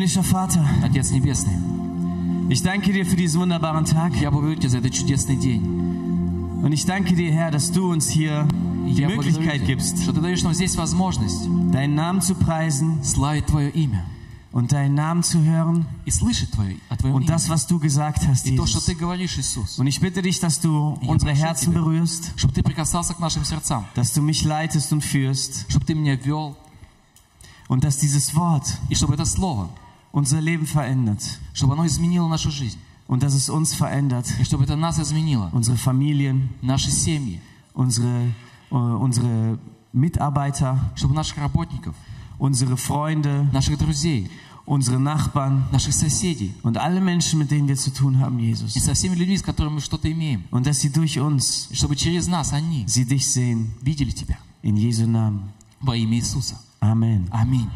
Himmlischer Vater, Отец Небесный, ich danke dir für diesen wunderbaren Tag. я благодарю Тебя за этот чудесный день. Und ich danke dir, Herr, dass du uns hier die Я благодарю Möglichkeit Тебя, gibst, что Ты даешь нам здесь возможность deinen Namen zu preisen славить Твое имя und deinen Namen zu hören и слышать о Твоем und имени. das, was du gesagt hast, И то, что Jesus. Ты говоришь, Иисус. Und ich bitte dich, dass du unsere прошу Herzen тебя. berührst, Чтобы Ты прикасался к нашим сердцам. dass du mich leitest und führst Чтобы Ты меня вел. und dass dieses Wort И чтобы это Слово, unser Leben verändert чтобы оно изменило нашу жизнь. und dass es uns verändert, И чтобы это нас изменило. unsere Familien, Наши семьи. unsere Mitarbeiter, Чтобы наших работников, unsere Freunde, наших друзей, unsere Nachbarn наших соседей und alle Menschen, mit denen wir zu tun haben, и Jesus. со всеми людьми, с которыми мы что-то имеем. Und dass sie durch uns, И чтобы через нас они sie dich sehen. видели Тебя. In Jesu Namen. Во имя Иисуса. Amen. Аминь.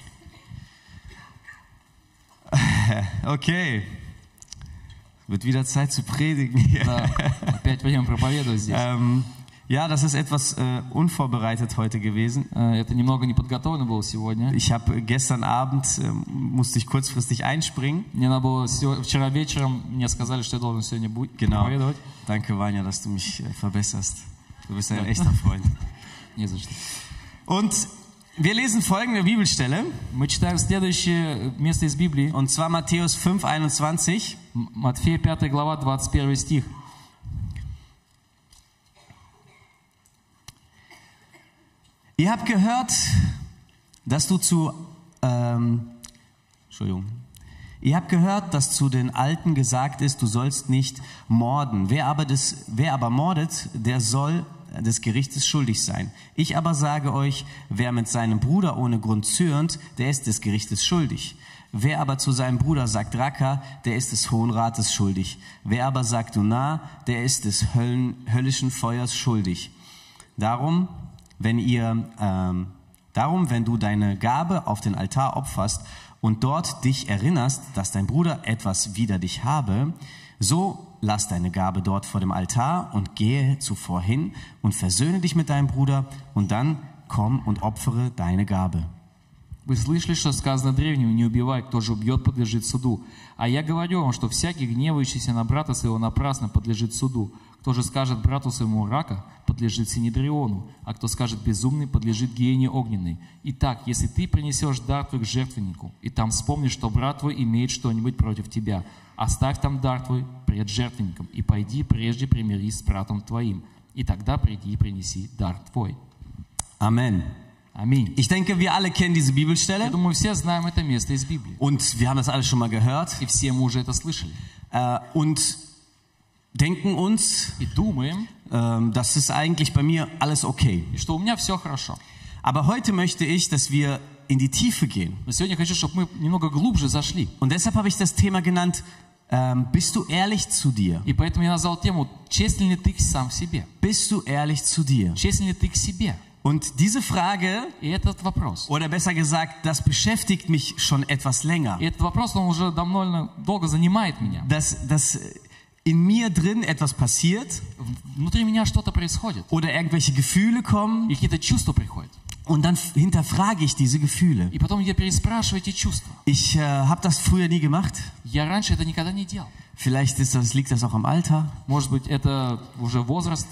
Okay. Wird wieder Zeit zu predigen hier. Да, опять время проповедовать здесь. Ja, das ist etwas unvorbereitet heute gewesen. Это немного не подготовлено было сегодня. Ich habe gestern Abend, musste ich kurzfristig einspringen. Мне надо было вчера вечером, мне сказали, что я должен сегодня Genau. проповедовать. Danke, Vanya, dass du mich verbesserst. Du bist ein echter Freund. Не за что. Und wir lesen folgende Bibelstelle. Мы читаем следующее место из Библии. Und zwar Matthäus 5,21. Матфея 5 глава, 21 стих. Ihr habt gehört, dass Ihr habt gehört, dass zu den Alten gesagt ist, du sollst nicht morden. Wer aber mordet, der soll des Gerichtes schuldig sein. Ich aber sage euch, wer mit seinem Bruder ohne Grund zürnt, der ist des Gerichtes schuldig. Wer aber zu seinem Bruder sagt Raka, der ist des Hohen Rates schuldig. Wer aber sagt du nah, der ist des höllischen Feuers schuldig. Darum, wenn du deine Gabe auf den Altar opferst und dort dich erinnerst, dass dein Bruder etwas wider dich habe, so lass deine Gabe dort vor dem Altar und gehe zuvor hin und versöhne dich mit deinem Bruder und dann komm und opfere deine Gabe. Вы слышали, что сказано древним: не убивай, кто же убьет, подлежит суду. А я говорю вам, что всякий, гневающийся на брата своего напрасно, подлежит суду. Кто же скажет брату своему Рака, подлежит Синедриону, а кто скажет безумный, подлежит гиене огненной. Итак, если ты принесешь дар твой к жертвеннику, и там вспомнишь, что брат твой имеет что-нибудь против тебя, оставь там дар твой пред жертвенником, и пойди прежде примирись с братом твоим, и тогда приди и принеси дар твой. Amen. Аминь. Ich denke, wir alle kennen diese Я Bibelstelle думаю, все знаем это место из Библии. und wir haben das alles schon mal gehört И все мы уже это слышали. und denken uns, И думаем, das ist eigentlich bei mir alles okay. и что у меня все хорошо. Aber heute möchte ich, dass wir in die Tiefe gehen. Но сегодня я хочу, чтобы мы немного глубже зашли. Und deshalb habe ich das Thema genannt, bist du ehrlich zu dir? И поэтому я назвал тему «Честен ли ты сам в себе?» Bist du ehrlich zu dir? Честен ли ты к себе? Und diese Frage, И этот вопрос. oder besser gesagt, das beschäftigt mich schon etwas länger. И этот вопрос, он уже довольно долго занимает меня. Dass in mir drin etwas passiert Внутри меня что-то происходит. oder irgendwelche Gefühle kommen И какие-то чувства приходят. und dann hinterfrage ich diese Gefühle. И потом я переспрашиваю эти чувства. Ich habe das früher nie gemacht. Я раньше это никогда не делал. Vielleicht liegt das auch am Alter. Может быть, это уже возраст.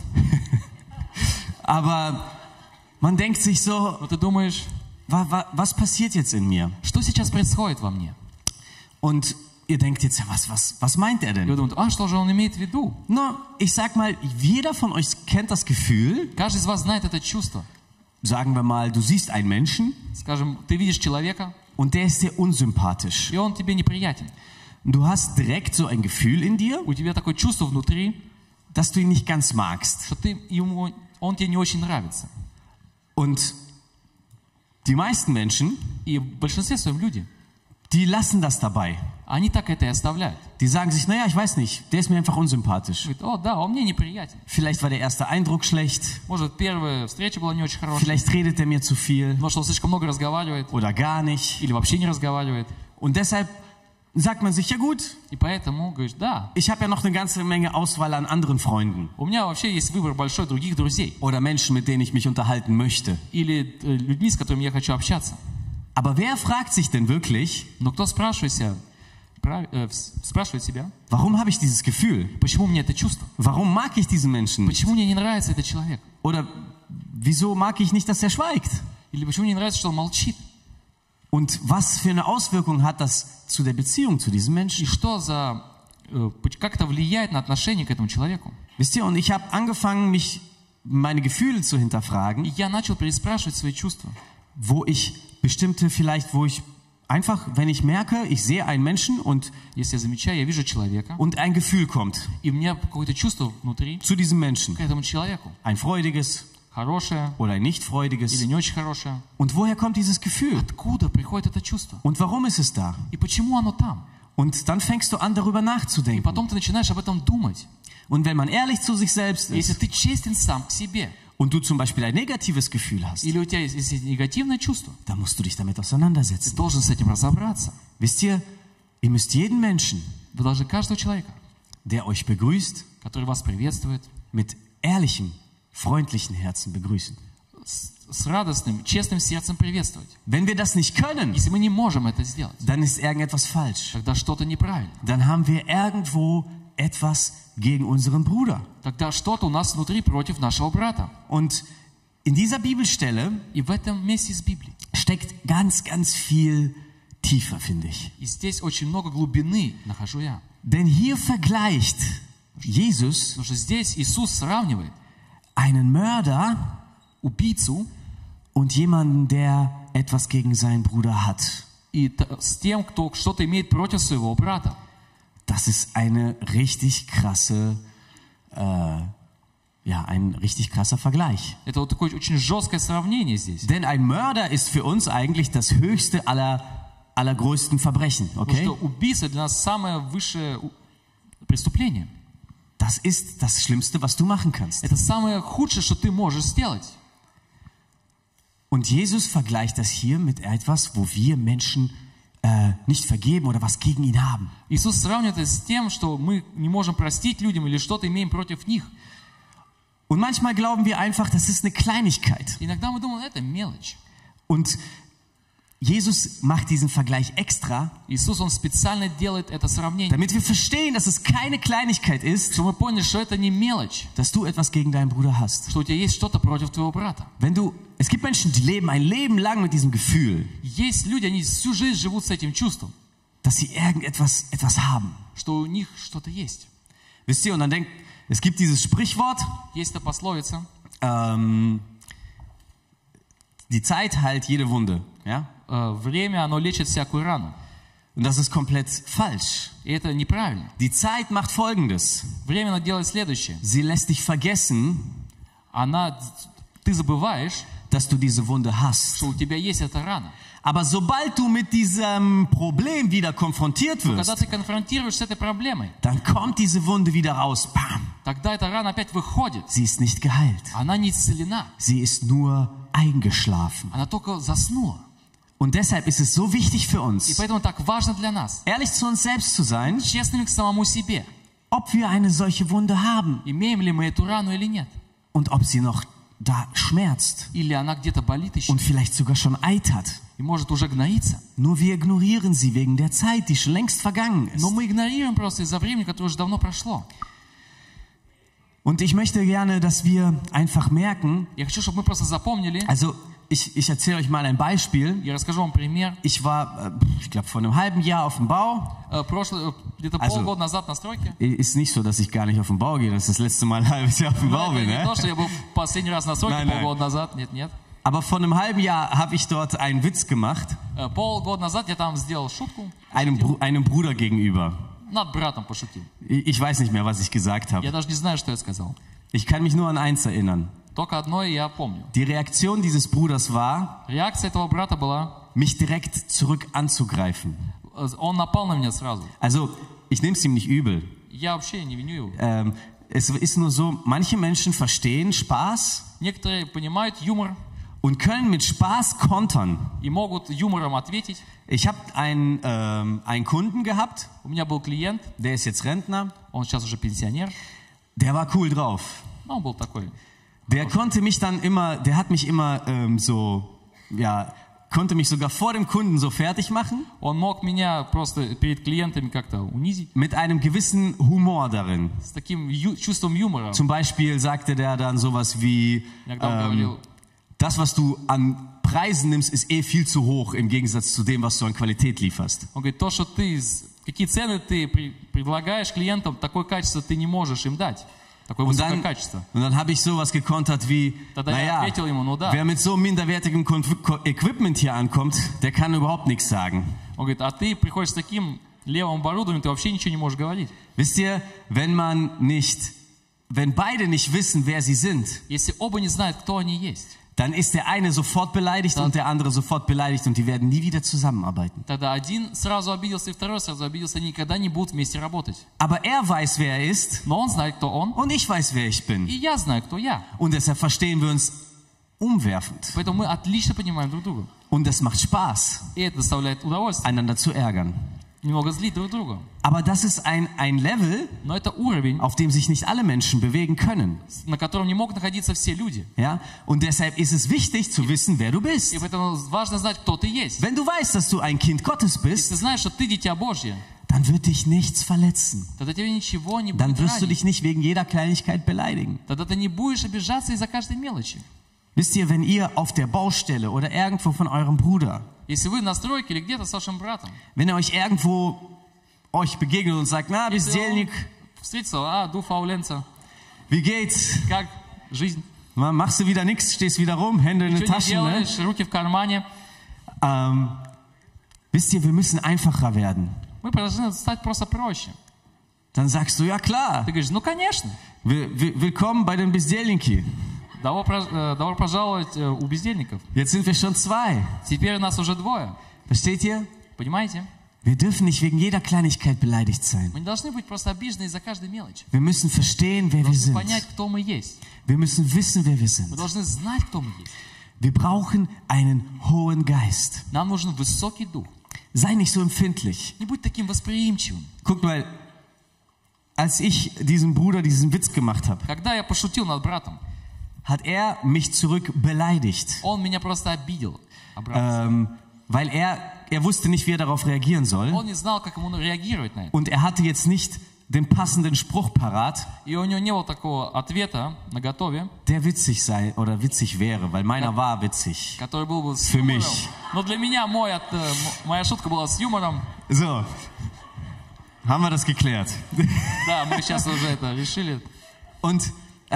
Aber man denkt sich so, Но ты думаешь, was passiert jetzt in mir? что сейчас происходит во мне? Und ihr denkt jetzt, ja, was meint er И вы denn? думаете, что же он имеет в виду? No, ich sag mal, jeder von euch kennt das Gefühl, Каждый из вас знает это чувство. sagen wir mal, du siehst einen Menschen Скажем, ты видишь человека, und der ist dir unsympathisch. и он тебе неприятен. Du hast direkt so ein Gefühl in dir, У тебя такое чувство внутри, dass du ihn nicht ganz magst. что он тебе не очень нравится. Und die meisten Menschen, И в большинстве своем люди, die lassen das dabei. они так это и оставляют. Die sagen sich, naja, ich weiß nicht, der ist mir einfach unsympathisch. Говорят, да, он мне неприятен. Vielleicht war der erste Eindruck schlecht, Может, первая встреча была не очень хорошая. vielleicht redet er mir zu viel Может, он слишком много разговаривает. oder gar nicht. Или вообще не разговаривает. Und deshalb sagt man sich, ja gut, И поэтому говоришь, да, ich habe ja noch eine ganze Menge Auswahl an anderen Freunden у меня вообще есть выбор большой других друзей. oder Menschen, mit denen ich mich unterhalten möchte. Или людьми, с которыми я хочу общаться. Aber wer fragt sich denn wirklich, Но кто спрашивает себя, спрашивает себя, warum habe ich dieses Gefühl? почему мне это чувство? Warum mag ich diesen Menschen nicht? Почему мне не нравится этот человек? Oder wieso mag ich nicht, dass er schweigt? Или почему мне не нравится, что он молчит? Und was für eine Auswirkung hat das zu der Beziehung zu diesem И Menschen? что за... Как это влияет на отношение к этому человеку? Wisst ihr, und ich habe angefangen, meine Gefühle zu И hinterfragen, я начал переспрашивать свои чувства. wo ich einfach, wenn ich merke, ich sehe einen Menschen und Если я замечаю, я вижу человека, ein Gefühl kommt и у меня какое-то чувство внутри zu diesem Menschen. к этому человеку. Ein freudiges Хорошее oder ein nicht или freudiges. не очень хорошее. Und woher kommt dieses Gefühl? Откуда приходит это чувство? Und warum ist es da? И почему оно там? Und dann fängst du an, darüber И nachzudenken. потом ты начинаешь об этом думать. Und wenn man ehrlich zu sich selbst Если ist ты честен сам к себе, und du zum Beispiel ein negatives Gefühl hast, или у тебя есть негативное чувство, dann musst du dich damit ты auseinandersetzen. должен с этим разобраться. Wisst ihr, ihr müsst jeden Menschen, Вы должны каждого человека, der euch begrüßt, который вас приветствует, mit ehrlichem, freundlichen Herzen begrüßen. с радостным, честным сердцем приветствовать. Wenn wir das nicht können, Если мы не можем это сделать, dann ist irgendetwas falsch. тогда что-то неправильно. Dann haben wir irgendwo etwas gegen unseren Bruder. Тогда что-то у нас внутри против нашего брата. Und in dieser Bibelstelle И в этом месте из Библии. steckt ganz, ganz viel tiefer, finde ich. И здесь очень много глубины нахожу я. Denn hier vergleicht Jesus Потому что здесь Иисус сравнивает einen Mörder убийцу und jemanden, der etwas gegen seinen Bruder hat. с тем, кто что-то имеет против своего брата. Das ist eine richtig krasse, ein richtig krasser Vergleich. Это вот такое очень жесткое сравнение здесь. Denn ein Mörder ist für uns eigentlich das höchste aller größten Verbrechen, Потому okay? что убийство для нас самое высшее преступление. Das ist das Schlimmste, was du machen kannst. Это самое худшее, что ты можешь сделать. Und Jesus vergleicht das hier mit etwas, wo wir Menschen nicht vergeben oder was gegen ihn haben. Иисус сравнивает это с тем, что мы не можем простить людям или что-то имеем против них. Und manchmal glauben wir einfach, das ist eine Kleinigkeit. Иногда мы думаем, это мелочь. Und Jesus macht diesen Vergleich extra, Иисус, Он специально делает это сравнение, damit wir verstehen, dass es keine Kleinigkeit ist, чтобы мы поняли, что это не мелочь, dass du etwas gegen deinen Bruder hast. что у тебя есть что-то против твоего брата. Es gibt Menschen, die leben ein Leben lang mit diesem Gefühl, Есть люди, они всю жизнь живут с этим чувством, dass sie etwas haben. что у них что-то есть. Wisst ihr, und dann denkt, es gibt dieses Sprichwort, Есть эта пословица, die Zeit heilt jede Wunde. Ja? время, оно лечит всякую рану. Und das ist komplett falsch. И это неправильно. Die Zeit macht Folgendes. Время оно делает следующее. Sie lässt dich vergessen, Ты забываешь, dass du diese Wunde hast. что у тебя есть эта рана. Aber sobald du mit diesem Problem wieder konfrontiert Когда wirst, ты конфронтируешь с этой проблемой, dann kommt diese Wunde wieder raus. Bam! тогда эта рана опять выходит. Sie ist nicht geheilt. Она не исцелена. Sie ist nur eingeschlafen. Она только заснула. Und deshalb ist es so wichtig für И uns, поэтому так важно для нас, ehrlich zu uns selbst zu sein, честными к самому себе. ob wir eine solche Wunde haben Имеем ли мы эту рану или нет? und ob sie noch da schmerzt Или она где-то болит еще? und vielleicht sogar schon eitert. И может уже гноится? Nur wir ignorieren sie wegen der Zeit, die schon längst vergangen ist. Но мы игнорируем просто из-за времени, которое уже давно прошло. Und ich möchte gerne, dass wir einfach merken, Я хочу, чтобы мы просто запомнили. also ich erzähle euch mal ein Beispiel. Я расскажу вам пример. Ich war, ich glaube, vor einem halben Jahr auf dem Bau. Где-то полгода назад на стройке. Ist nicht so, dass ich gar nicht auf den Bau gehe. Das ist das letzte Mal ein halbes Jahr auf dem Bau bin. Не то, что я был последний раз на стройке полгода назад. Нет, нет. Aber vor einem halben Jahr habe ich dort einen Witz gemacht. Полгода назад я там сделал шутку. Einem Bruder gegenüber. Над братом пошутил. Ich weiß nicht mehr, was ich gesagt habe. Я даже не знаю, что я сказал. Ich kann mich nur an eins erinnern. Только одно я помню. Die Reaktion dieses Bruders war, Реакция этого брата была, mich direkt zurück anzugreifen. он напал на меня сразу. Also, ich nehme es ihm nicht übel. Я вообще не виню его. Es ist nur so, manche Menschen verstehen Spaß Некоторые понимают юмор und können mit Spaß kontern. и могут юмором ответить. Ich habe einen Kunden gehabt, У меня был клиент, der ist jetzt Rentner, он сейчас уже пенсионер, der war cool drauf. но он был такой. Der hat mich immer konnte mich sogar vor dem Kunden so fertig machen, Он мог меня просто перед клиентами как-то унизить mit einem gewissen Humor darin. с таким чувством юмора. Zum Beispiel sagte der dann sowas wie, Иногда он говорил, das, was du an Preisen nimmst, ist eh viel zu hoch im Gegensatz zu dem, was du an Qualität lieferst. он говорит, то, что ты, какие цены ты предлагаешь клиентам, такое качество ты не можешь им дать. Такое высокое качество. Und dann habe ich sowas gekontert wie, naja, wer mit so minderwertigem Equipment hier ankommt, der kann überhaupt nichts sagen. Он говорит, а ты приходишь с таким левым оборудованием, ты вообще ничего не можешь говорить. Wisst ihr, wenn beide nicht wissen, wer sie sind, Если оба не знают, кто они есть, dann ist der eine sofort beleidigt und der andere sofort beleidigt und die werden nie wieder zusammenarbeiten. тогда один сразу обиделся, и второй сразу обиделся, они никогда не будут вместе работать. Aber er weiß, wer er ist Но он знает, кто он, und ich weiß, wer ich bin. и я знаю, кто я. Und deshalb verstehen wir uns umwerfend. Поэтому мы отлично понимаем друг друга. Und es macht Spaß, И это доставляет удовольствие. einander zu ärgern. Немного злить друг друга. Aber das ist ein Level, Но это уровень, auf dem sich nicht alle Menschen bewegen können. на котором не могут находиться все люди. Ja? Und deshalb ist es wichtig zu wissen, wer du bist. И поэтому важно знать, кто ты есть. Wenn du weißt, dass du ein Kind Gottes Если bist, ты знаешь, что ты дитя Божье, dann wird dich nichts verletzen. тогда тебе ничего не Dann будет wirst du ранить. dich nicht wegen jeder Kleinigkeit beleidigen. Тогда ты не будешь обижаться из-за каждой мелочи. Wisst ihr, wenn ihr auf der Baustelle oder irgendwo von eurem Bruder, Если вы на стройке или где-то с вашим братом, wenn er euch irgendwo begegnet und sagt, na, Бездельник, встретился, du фауленца, wie geht's? как жизнь? Machst du wieder nichts, stehst wieder rum, Hände in den Ничего не Taschen, ne? делаешь, руки в кармане. Wisst ihr, wir müssen einfacher werden. Мы должны стать просто проще. Dann sagst du, ja klar, Ты говоришь, ну конечно, willkommen bei den Бездельники. добро пожаловать у бездельников. Jetzt sind wir schon 2. Теперь нас уже 2. Versteht ihr? Понимаете? Wir dürfen nicht wegen jeder Kleinigkeit beleidigt sein. Мы не должны быть просто обижены из-за каждой мелочи. Wir müssen verstehen, wer Мы wir должны sind. понять, кто мы есть. Wir müssen wissen, wer wir Мы sind. должны знать, кто мы есть. Wir brauchen einen hohen Geist. Нам нужен высокий дух. Sei nicht so empfindlich. Не будь таким восприимчивым. Guck mal, als ich diesem Bruder diesen Witz gemacht habe, Когда я пошутил над братом, hat er mich zurück beleidigt. он меня просто обидел. Обратно. Weil er wusste nicht, wie er darauf reagieren soll. Он не знал, как ему реагировать на это. Und er hatte jetzt nicht den passenden Spruch parat, И у него не было такого ответа наготове, der witzig sei oder witzig wäre, weil meiner war witzig. который был бы с Für юмором. mich. Но для меня моя шутка была с юмором. So, haben wir das geklärt. Да, мы сейчас уже это решили. Und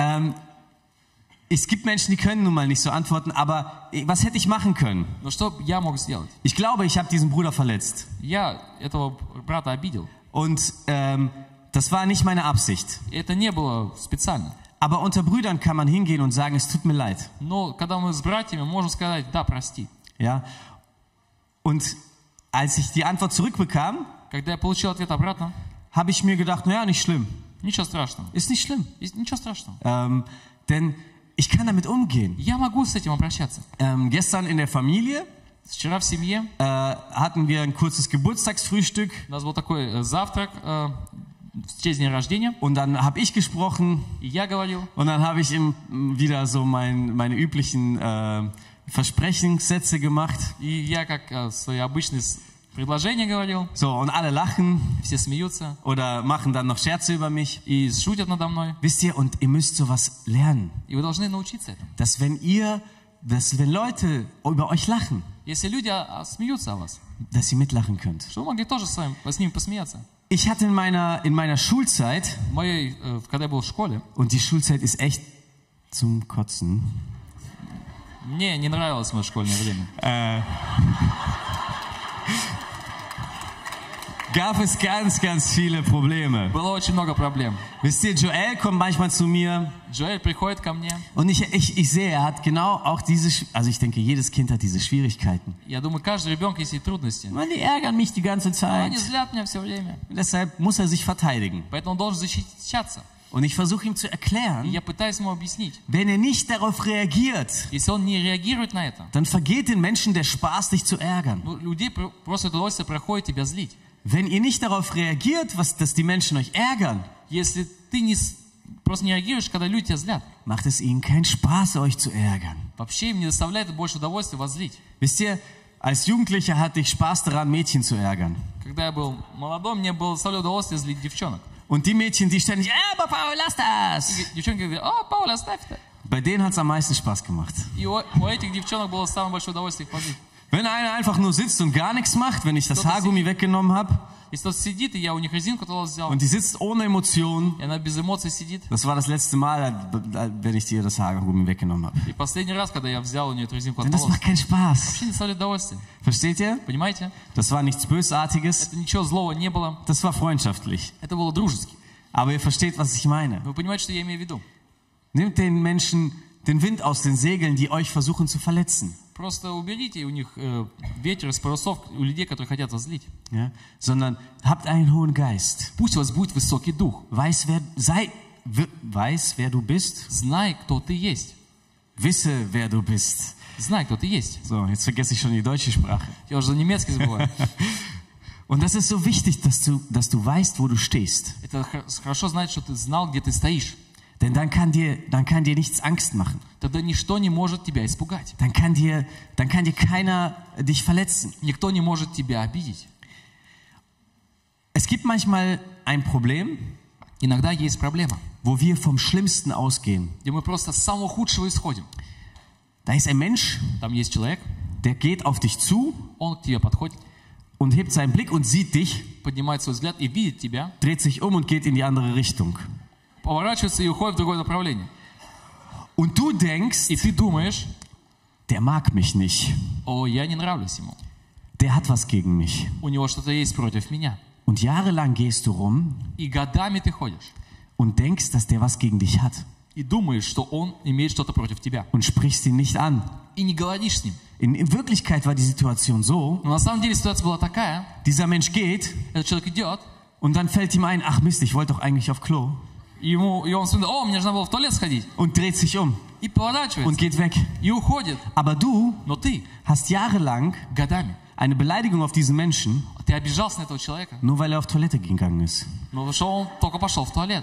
es gibt Menschen, die können nun mal nicht so antworten, aber was hätte ich machen können? Но что я мог сделать? Ich glaube, ich habe diesen Bruder verletzt. Я этого брата обидел. Und das war nicht meine Absicht. Это не было специально. Aber unter Brüdern kann man hingehen und sagen, es tut mir leid. Но когда мы с братьями, можем сказать, да, прости. Ja? Und als ich die Antwort zurückbekam, Когда я получил ответ обратно, habe ich mir gedacht, naja, nicht schlimm. ничего страшного. Ist nicht schlimm. Ничего страшного. Denn ich kann damit umgehen. Я могу с этим обращаться. Gestern in der Familie Вчера в семье hatten wir ein kurzes Geburtstagsfrühstück. у нас был такой завтрак в честь дня рождения. Und dann habe ich gesprochen. И я говорил. Und dann habe ich ihm wieder so meine üblichen Versprechenssätze gemacht. И я как свои обычные предложения говорил. So, und alle lachen. Все смеются. Oder machen dann noch Scherze über mich. И шутят надо мной. Wisst ihr, und ihr müsst sowas lernen. И вы должны научиться этому. Dass wenn Leute über euch lachen, Если люди смеются о вас, dass ihr mitlachen könnt. что вы могли тоже с ними посмеяться. Ich hatte in meiner Schulzeit, Когда я был в школе, und die Schulzeit ist echt zum Kotzen. мне не нравилось мое школьное время. Gab es ganz, ganz viele Probleme. Было очень много проблем. Wisst ihr, Joel kommt manchmal zu mir. Joel приходит ко мне. Und ich sehe, er hat genau auch also ich denke, jedes Kind hat diese Schwierigkeiten. Я думаю, каждый ребенок есть и трудности. Man, die ärgern mich die ganze Zeit. Они злят меня все время. Deshalb muss er sich verteidigen. Поэтому он должен защищаться. Und ich versuche ihm zu И erklären, я пытаюсь ему объяснить. wenn er nicht darauf reagiert, Если он не реагирует на это, dann vergeht den Menschen der Spaß, dich zu ärgern. людей просто удовольствие проходит тебя злить. Wenn ihr nicht darauf reagiert, dass die Menschen euch ärgern, Если ты просто не реагируешь, когда люди тебя злят, macht es ihnen keinen Spaß, euch zu ärgern. вообще им не доставляет больше удовольствия вас злить. Wisst ihr, als Jugendlicher hatte ich Spaß daran, Mädchen zu ärgern. Когда я был молодой, мне было доставляло удовольствие злить девчонок. Und die Mädchen, die ständig, aber Paul, lass das! И девчонки говорят, о, Пауль, оставь это. Bei denen hat es am meisten Spaß gemacht. И у этих девчонок было самое большое удовольствие их позлить. Wenn einer einfach nur sitzt und gar nichts macht, wenn ich das Haargummi weggenommen habe, Если кто-то сидит, и я у них резинку туда взял, und die sitzt ohne Emotionen, и она без эмоций сидит. das war das letzte Mal, wenn ich dir das Haargummi weggenommen habe. И последний раз, когда я взял у нее эту резинку от Denn das волос, macht keinen Spaß. вообще не доставляет удовольствия. Versteht ihr? Понимаете? Das war nichts Bösartiges, Это ничего злого не было. das war freundschaftlich. Это было дружески. Aber ihr versteht, was ich meine. Вы понимаете, что я имею в виду? Nehmt den Menschen den Wind aus den Segeln, die euch versuchen zu verletzen. Просто уберите у них ветер из парусов, у людей, которые хотят вас злить. Ja? Sondern habt einen hohen Geist. Пусть у вас будет высокий дух. Weiß, wer du bist. Знай, кто ты есть. Wisse, wer du bist. Знай, кто ты есть. So, jetzt vergesse ich schon die deutsche Sprache. Я уже немецкий забываю. Und das ist so wichtig, dass du weißt, wo du stehst. Это хорошо знать, что ты знал, где ты стоишь. Denn dann kann dir nichts Angst machen. Тогда ничто не может тебя испугать. Dann kann dir keiner dich verletzen. Никто не может тебя обидеть. Es gibt manchmal ein Problem, Иногда есть проблема, wo wir vom Schlimmsten ausgehen. где мы просто с самого худшего исходим. Da ist ein Mensch, Там есть человек, der geht auf dich zu он к тебе подходит, und hebt seinen Blick und sieht dich, поднимает свой взгляд и видит тебя, dreht sich um und geht in die andere Richtung. поворачивается и уходит в другое направление. Und du denkst, И ты думаешь, der mag mich nicht. о, я не нравлюсь ему. Der hat was gegen mich. У него что-то есть против меня. Und jahrelang gehst du rum И годами ты ходишь und denkst, dass der was gegen dich hat и думаешь, что он имеет что-то против тебя. und sprichst ihn nicht an. И не говоришь с ним. In Wirklichkeit war die Situation so, Но на самом деле ситуация была такая, dieser Mensch geht этот человек идет, und dann fällt ihm ein, ach Mist, ich wollte doch eigentlich auf Klo и он вспоминает, о, мне же надо было в туалет сходить. und dreht sich um И und поворачивается, geht weg. и уходит. Aber du Но ты hast jahrelang годами, eine Beleidigung auf diesen Menschen, ты обижался на этого человека, nur weil er auf Toilette gegangen ist. но потому что он только пошел в туалет.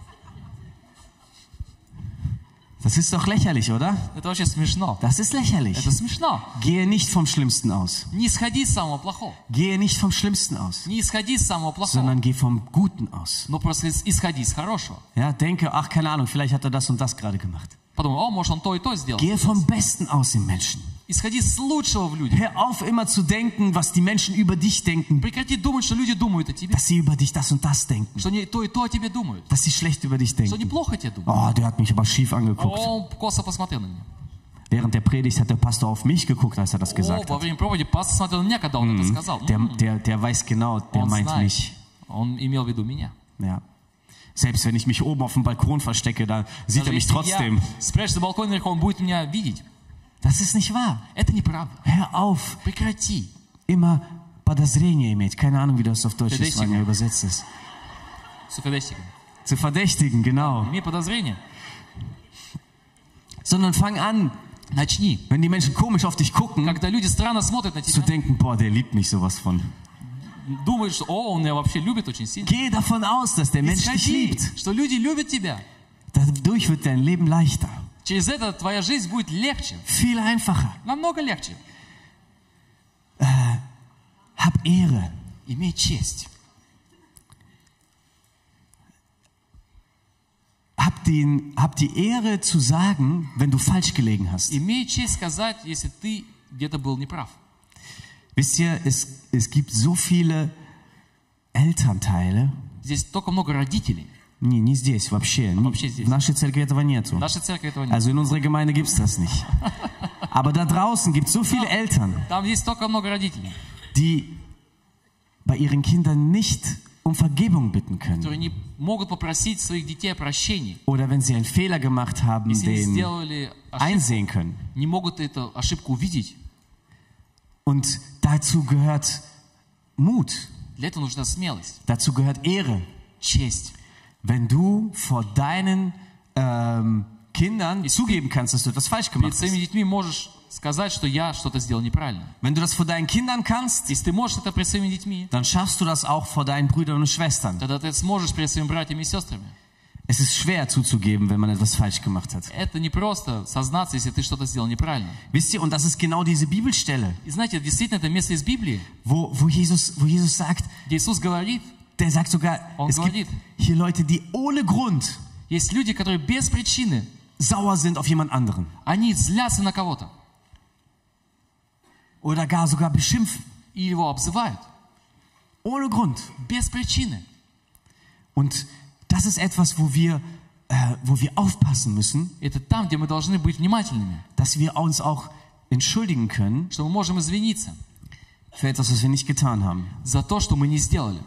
Das ist doch lächerlich, oder? Это вообще смешно. Das ist lächerlich. Это смешно. Gehe nicht vom Schlimmsten aus. Не исходи с самого плохого. Gehe nicht vom Schlimmsten aus, Не исходи с самого плохого. sondern geh vom Guten aus. Но просто исходи с хорошего. Ja, denke, ach, keine Ahnung, vielleicht hat er das und das gerade gemacht. Подумай, о, может он то и то сделал. Gehe vom Besten aus im Menschen. Исходи с лучшего в людях. Hör auf, immer zu denken, was die Menschen über dich denken, Прекрати думать, что люди думают о тебе. dass sie über dich das und das denken, Что они то и то о тебе думают. dass sie schlecht über dich Что они denken. плохо о тебе думают. Oh, der hat mich aber schief angeguckt. О, он косо посмотрел на меня. Während der Predigt hat der Pastor auf mich geguckt, als er das О, gesagt во hat. время проповеди пастор смотрел на меня, когда он это сказал. Der weiß genau, der Он meint знает. mich. Он имел в виду меня. Ja. Selbst wenn ich mich oben auf dem Balkon verstecke, da sieht er Даже mich если trotzdem. я спрячусь на балконе наверху, он будет меня видеть. Das ist nicht wahr. Это неправда. Hör auf, Прекрати. immer Подозрение иметь. Keine Ahnung, wie das auf Deutsch ist, Verdächtigung. wann er übersetzt ist. Zu verdächtigen. Zu verdächtigen, genau. Имей подозрение. Sondern fang an, Начни. wenn die Menschen komisch auf dich gucken, Когда люди странно смотрят на zu тебя, denken, boah, der liebt mich sowas von. думаешь, что о, он меня вообще любит очень сильно. Geh davon aus, dass der Mensch dich Исходи, liebt. что люди любят тебя. Dadurch wird dein Leben leichter. Через это твоя жизнь будет легче. Viel einfacher. Намного легче. Hab Ehre. Имей честь. Hab die Ehre zu sagen, wenn du falsch gelegen hast. Имей честь сказать, если ты где-то был неправ. Wisst ihr, es gibt so viele Elternteile. Здесь столько много родителей. Не здесь вообще. Вообще здесь. В нашей церкви этого нету. В нашей церкви этого нет. Also in unserer Gemeinde gibt es das nicht. Aber da draußen gibt es so viele Eltern, Там есть столько много родителей, die bei ihren Kindern nicht um Vergebung bitten können. которые не могут попросить своих детей о прощении. Oder wenn sie einen Fehler gemacht haben, Если они den сделали ошибку, einsehen können. не могут эту ошибку увидеть. Und dazu gehört Mut. Для этого нужна смелость, Dazu gehört Ehre. честь. Wenn du vor deinen Kindern zugeben kannst, dass du etwas falsch gemacht Перед своими hast. детьми можешь сказать, что я что-то сделал неправильно. Wenn du das vor deinen Kindern kannst, Если ты можешь это перед своими детьми, dann schaffst du das auch vor deinen Brüdern und Schwestern. тогда ты сможешь перед своими братьями и сестрами. Es ist schwer zuzugeben, wenn man etwas falsch gemacht hat. Это не просто сознаться, если ты что-то сделал неправильно. Wisst ihr, und das ist genau diese Bibelstelle, И знаете, действительно, это место из Библии, wo Jesus sagt, где Иисус говорит, der sagt sogar, Он es gibt говорит, hier Leute, die ohne Grund есть люди, которые без причины, sauer sind auf jemand anderen. они злятся на кого-то Oder gar sogar beschimpfen. и его обзывают. Ohne Grund. Без причины. Und das ist etwas, wo wir aufpassen müssen, Это там, где мы должны быть внимательными, dass wir uns auch entschuldigen können что мы можем извиниться für etwas, was wir nicht getan haben. за то, что мы не сделали.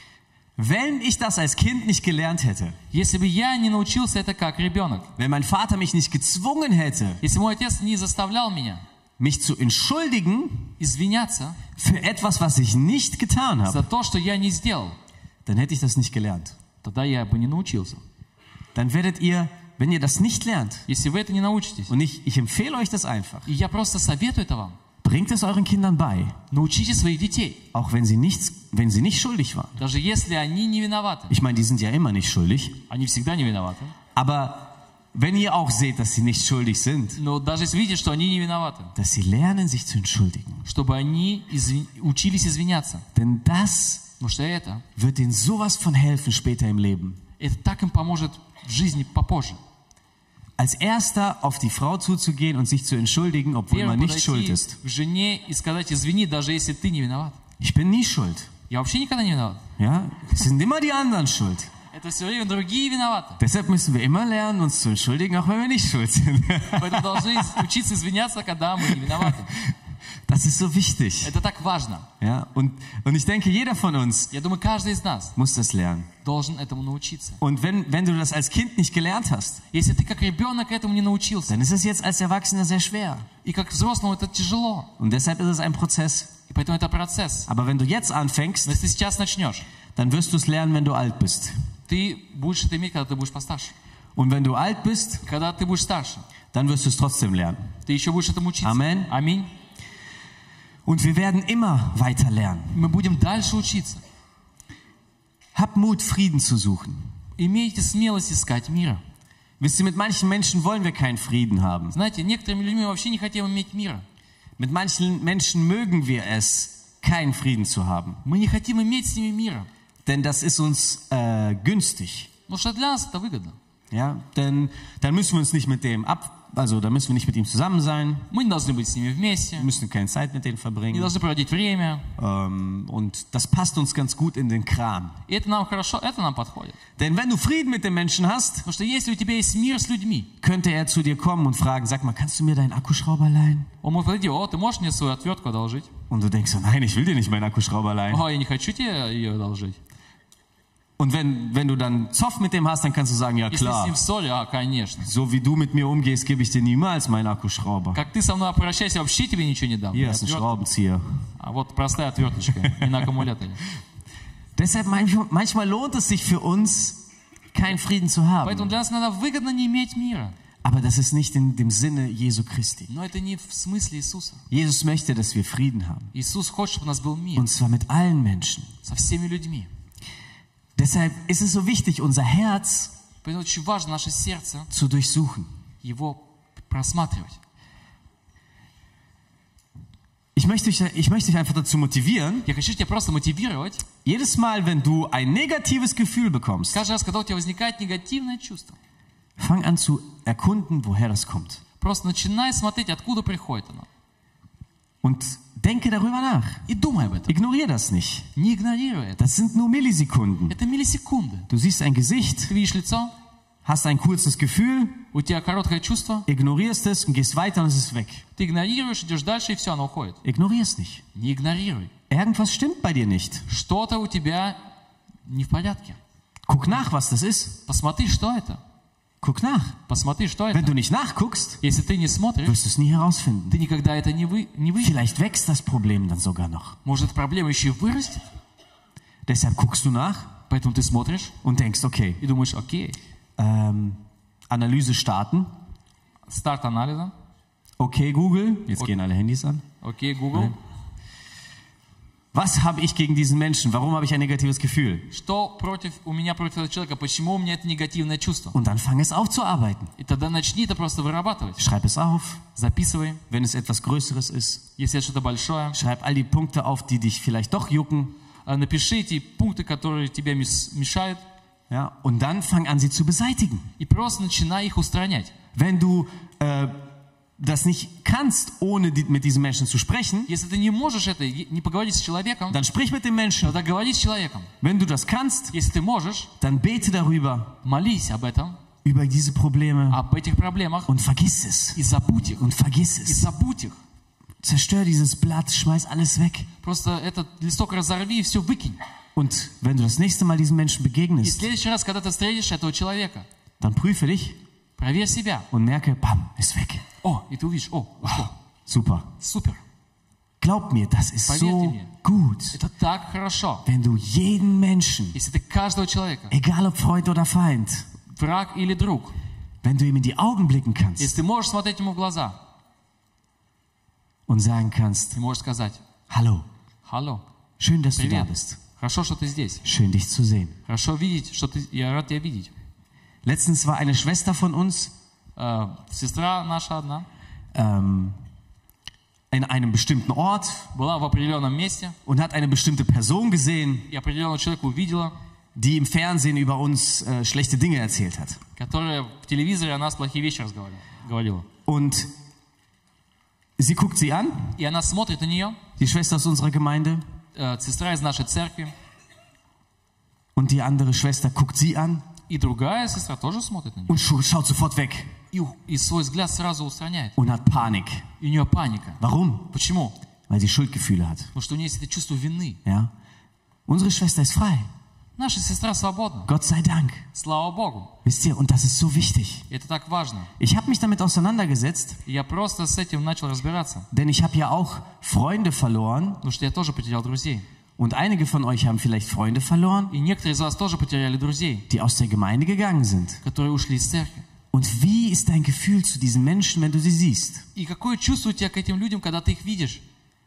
Wenn ich das als Kind nicht gelernt hätte, Если бы я не научился это как ребенок, wenn mein Vater mich nicht gezwungen hätte, если мой отец не заставлял меня mich zu entschuldigen извиняться für etwas, was ich nicht getan habe, за то, что я не сделал, dann hätte ich das nicht gelernt. тогда я бы не научился. Dann werdet ihr, wenn ihr das nicht lernt, Если вы это не научитесь, und ich empfehle euch das einfach, и я просто советую это вам, bringt es euren Kindern bei, научите своих детей, auch wenn sie nicht schuldig waren. даже если они не виноваты. Ich meine, die sind ja immer nicht schuldig, Они всегда не виноваты. aber wenn ihr auch seht, dass sie nicht schuldig sind, Но даже если видите, что они не виноваты, dass sie lernen, sich zu entschuldigen. чтобы они учились извиняться. Denn das Потому что это wird ihnen sowas von helfen später im Leben. так им поможет в жизни попозже. Als erster auf die Frau zuzugehen und sich zu entschuldigen, obwohl man Первым nicht schuld подойти ist. к жене и сказать, извини, даже если ты не виноват. Ich bin nie schuld. Я вообще никогда не виноват. Ja? Es sind immer die anderen schuld. Это все время другие виноваты. Deshalb müssen wir immer lernen, uns zu entschuldigen, auch wenn wir nicht schuld sind. Поэтому должны учиться извиняться, когда мы не виноваты. Das ist so wichtig. Это так важно. Ja? Und ich denke, jeder von uns Я думаю, каждый из нас muss das lernen. должен этому научиться. Und wenn du das als Kind nicht gelernt hast, Если ты как ребенок этому не научился, dann ist es jetzt als Erwachsener sehr schwer. и как взрослому это тяжело. Und deshalb ist es ein Prozess. И поэтому это процесс. Aber wenn du jetzt anfängst, Но если ты сейчас начнешь, dann wirst du es lernen, wenn du alt bist. ты будешь это иметь, когда ты будешь постарше. Und wenn du alt bist, Когда ты будешь старше, dann wirst du es trotzdem lernen. ты еще будешь этому учиться. Amen. Аминь. Und wir werden immer weiter lernen. Мы будем дальше учиться. Hab Mut, Frieden zu suchen. Имейте смелость искать мира. Wisst ihr, mit manchen Menschen wollen wir keinen Frieden haben. Знаете, некоторыми людьми вообще не хотим иметь мира. Mit manchen Menschen mögen wir es, keinen Frieden zu haben. Мы не хотим иметь с ними мира. Denn das ist uns günstig. Потому что для нас это выгодно. Ja? Denn dann müssen wir uns nicht mit dem dann müssen wir nicht mit ihm zusammen sein. Мы не должны быть с ними вместе. Wir müssen keine Zeit mit denen Не verbringen. должны проводить время. Und das passt uns ganz gut in den Kram. И это нам хорошо, это нам подходит. Denn wenn du Frieden mit dem Menschen hast, Потому что если у тебя есть мир с людьми, könnte er zu dir kommen und fragen, sag mal, kannst du mir deinen Akkuschrauber leihen? он может подойти, о, ты можешь мне свою отвертку одолжить? Und du denkst so, nein, ich will dir nicht meinen Akkuschrauber leihen. О, я не хочу тебе ее одолжить. Und wenn du dann Zoff mit dem hast, dann kannst du sagen, ja Если с klar, ним в ссоре, конечно. so wie du mit mir umgehst, gebe ich dir niemals meinen Akkuschrauber. Как ты со мной обращайся, вообще тебе ничего не дам. Hier ist ein Schraubenzieher. А вот простая отверточка, не на аккумуляторе. Deshalb manchmal lohnt es sich für uns, keinen Frieden zu Поэтому haben. для нас иногда выгодно не иметь мира. Aber das ist nicht in dem Sinne Jesu Christi. Но это не в смысле Иисуса. Jesus möchte, dass wir Frieden haben. Иисус хочет, чтобы у нас был мир Und zwar mit allen Menschen. со всеми людьми. Deshalb ist es so wichtig, unser Herz Поэтому очень важно наше сердце, zu durchsuchen. его просматривать. Ich möchte dich einfach dazu motivieren, Я хочу тебя просто мотивировать. jedes Mal, wenn du ein negatives Gefühl bekommst, Каждый раз, когда у тебя возникает негативное чувство, fang an zu erkunden, woher das kommt. просто начинай смотреть, откуда приходит оно. Und denke darüber nach. И думай об этом. Ignoriere das nicht. Не игнорируй это. Das sind nur Millisekunden. Это миллисекунды. Du siehst ein Gesicht, Ты видишь лицо, hast ein kurzes Gefühl, у тебя короткое чувство, ignorierst es und gehst weiter und es ist weg. ты игнорируешь, идешь дальше, и все, оно уходит. Ignoriere es nicht. Не игнорируй. Irgendwas stimmt bei dir nicht. Что-то у тебя не в порядке. Guck nach, was das ist. Посмотри, что это. Guck nach. Посмотри, что Wenn это. du nicht nachguckst, Если ты не смотришь, wirst du es nie herausfinden. ты никогда это не выйдешь. Vielleicht wächst das Problem dann sogar noch. Может, проблема еще и вырастет. Deshalb guckst du nach Поэтому ты смотришь und denkst, okay, и думаешь, окей, Analyse starten. старт анализа, Okay, Google. Jetzt Okay. gehen alle Handys an. окей, Google. Was habe ich gegen diesen Menschen? Warum habe ich ein negatives Gefühl? Что у меня против этого человека? Почему у меня это негативное чувство? Und dann fang es aufzuarbeiten. И тогда начни это просто вырабатывать. Schreib es auf. Записывай. Wenn es etwas Größeres ist, Если это что-то большое, schreib all die Punkte auf, die dich vielleicht doch jucken. напиши эти пункты, которые тебе мешают, Ja, und dann fang an, sie zu beseitigen. и просто начинай их устранять. Wenn du das nicht kannst, ohne mit diesen Menschen zu sprechen, Если ты не можешь это, не поговорить с человеком, dann sprich mit dem Menschen. тогда говори с человеком. Wenn du das kannst, Если ты можешь, dann bete darüber, молись об этом, über diese Probleme об этих проблемах, und vergiss es. и забудь их. Und vergiss И es. забудь их. Zerstör dieses Blatt, schmeiß alles weg. Просто этот листок разорви и все выкинь. Und wenn du das nächste Mal diesen Menschen И в begegnest, следующий раз, когда ты встретишь этого человека, dann prüfe dich проверь себя. und merke, bam, ist weg. О, и ты увидишь, о, ушло. Super. Супер. Glaub mir, das ist Поверьте so мне. gut, Это так хорошо. wenn du jeden Menschen, Если ты каждого человека, egal ob Freund oder Feind, враг или друг, wenn du ihm in die Augen blicken kannst если ты можешь смотреть ему в глаза, und sagen kannst, ты можешь сказать: hallo, «Алло, schön, dass du da привет, bist. хорошо, что ты здесь. Schön, dich zu sehen. Хорошо видеть, что ты, я рад тебя видеть». Letztens war eine Schwester von uns Сестра наша одна in einem bestimmten Ort была в определенном месте, und hat eine bestimmte Person gesehen, и определенного человека увидела, die im Fernsehen über uns schlechte Dinge erzählt hat. которая в телевизоре о нас плохие вещи говорила. Und sie guckt sie an, И она смотрит на нее, die Schwester aus unserer Gemeinde, сестра из нашей церкви, und die andere Schwester guckt sie an и другая сестра тоже смотрит на нее. und schaut sofort weg И свой взгляд сразу устраняет. und hat Panik. И у нее паника. Warum? Почему? Weil sie Schuldgefühle hat. Потому что у нее есть это чувство вины. Ja? Unsere Schwester ist frei. Наша сестра свободна. Gott sei Dank. Слава Богу. Wisst ihr, und das ist so wichtig. И это так важно. Ich habe mich damit auseinandergesetzt, И я просто с этим начал разбираться. denn ich habe ja auch Freunde verloren Потому что я тоже потерял друзей. und einige von euch haben vielleicht Freunde verloren, И некоторые из вас тоже потеряли друзей, die aus der Gemeinde gegangen sind. которые ушли из церкви. Und wie ist dein Gefühl zu diesen Menschen, wenn du sie siehst? И какое чувство у тебя к этим людям, когда ты их видишь?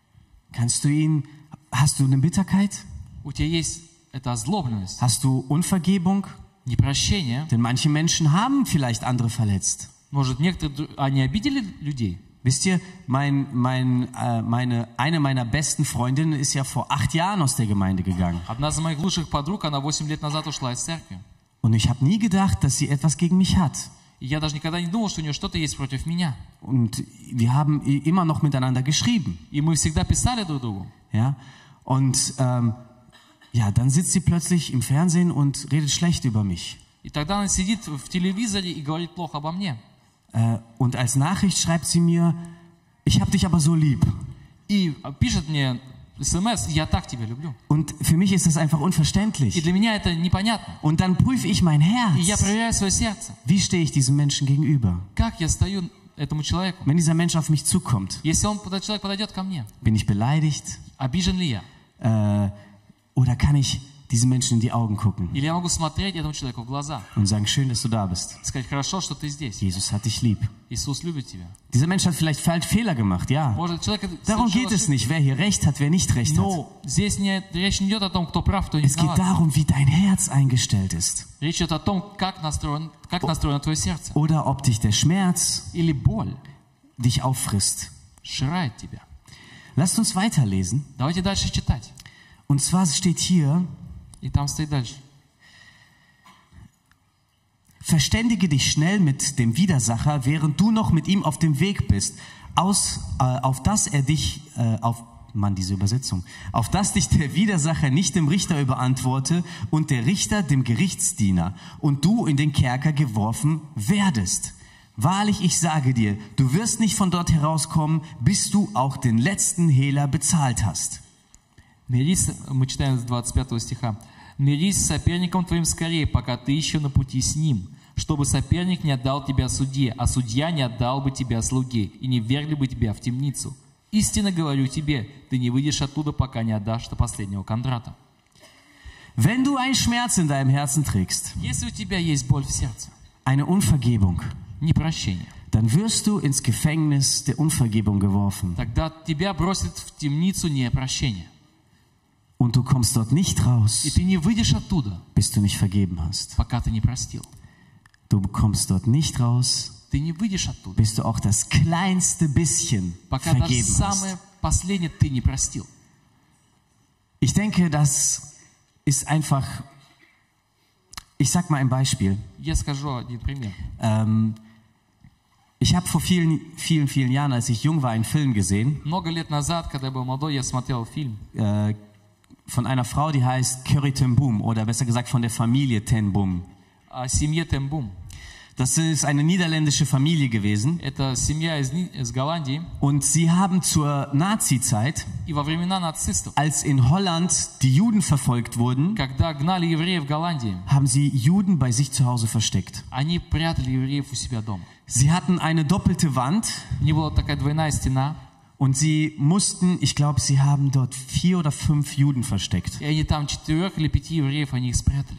Hast du eine Bitterkeit? У тебя есть эта озлобленность, Hast du Unvergebung? непрощение. Denn manche Menschen haben vielleicht andere verletzt. Может, некоторые, они обидели людей? Wisst ihr, eine meiner besten Freundinnen ist ja vor 8 Jahren aus der Gemeinde gegangen. Одна из моих лучших подруг, она 8 лет назад ушла из церкви. Und ich habe nie gedacht, dass sie etwas gegen mich hat. И я даже никогда не думал, что у нее что-то есть против меня. Und wir haben immer noch miteinander geschrieben. И мы всегда писали друг другу. Ja? Und dann sitzt sie plötzlich im Fernsehen und redet schlecht über mich. И тогда она сидит в телевизоре и говорит плохо обо мне. Und als Nachricht schreibt sie mir, ich habe dich aber so lieb. И пишет мне СМС: «Я так тебя люблю». Und für mich ist das einfach И unverständlich. для меня это непонятно. Und dann prüfe ich mein И я Herz. проверяю свое сердце. Wie stehe ich diesem Menschen gegenüber? Как я стою этому человеку? Wenn dieser Mensch auf mich zukommt, Если этот человек подойдет ко мне, bin ich beleidigt? обижен ли я? Oder kann ich diesen Menschen in die Augen gucken Или я могу смотреть этому человеку в глаза und sagen, schön, dass du da bist. и сказать: «Хорошо, что ты здесь. Jesus hat dich lieb. Иисус любит тебя». Dieser Mensch hat vielleicht Fehler gemacht, ja. Может, человек Darum совершил geht es ошибку. nicht, wer hier Recht hat, wer nicht Recht hat. Но здесь речь не идет о том, кто прав, кто не Es geht виноват. darum, wie dein Herz eingestellt ist. Речь идет о том, как настроено твое сердце. Oder ob dich der Schmerz Или боль dich auffrisst. сжирает тебя. Lasst uns weiterlesen. Давайте дальше читать. Und zwar steht hier, И там стоит дальше. verständige dich schnell mit dem Widersacher, während du noch mit ihm auf dem Weg bist, auf dass dich der Widersacher nicht dem Richter überantworte und der Richter dem Gerichtsdiener und du in den Kerker geworfen werdest. Wahrlich, ich sage dir, du wirst nicht von dort herauskommen, bis du auch den letzten Hehler bezahlt hast. Мирись, мы читаем с 25 стиха. «Мирись с соперником твоим скорее, пока ты еще на пути с ним, чтобы соперник не отдал тебя судье, а судья не отдал бы тебя слуге, и не ввергли бы тебя в темницу. Истинно говорю тебе, ты не выйдешь оттуда, пока не отдашь до последнего кондрата». Wenn du einen Schmerz in deinem Herzen trägst, Если у тебя есть боль в сердце, eine Unvergebung, непрощение, dann wirst du ins Gefängnis der Unvergebung geworfen. тогда тебя бросят в темницу непрощения. und du kommst dort nicht raus, И ты не выйдешь оттуда, bis du nicht vergeben hast. пока ты не простил. Du kommst dort nicht raus, Ты не выйдешь оттуда, bis du auch das kleinste bisschen пока даже vergeben самое hast. последнее ты не простил. Ich denke, das ist einfach, ich sag mal ein Beispiel. Я скажу один пример. Ich habe vor vielen Jahren, als ich jung war, einen Film gesehen Много лет назад, когда я был молодой, я смотрел фильм von einer Frau, die heißt Corrie ten Boom oder besser gesagt von der Familie ten Boom. о семье Тембум. Das ist eine niederländische Familie gewesen Это семья из Голландии. und sie haben zur Nazi-Zeit, И во времена нацистов, als in Holland die Juden verfolgt wurden, когда гнали евреев в Голландии, haben sie Juden bei sich zu Hause versteckt. они прятали евреев у себя дома. Sie hatten eine doppelte Wand У них была такая двойная стена, und sie mussten, ich glaube, sie haben dort 4 oder 5 Juden versteckt. и они там 4 или 5 евреев, они их спрятали.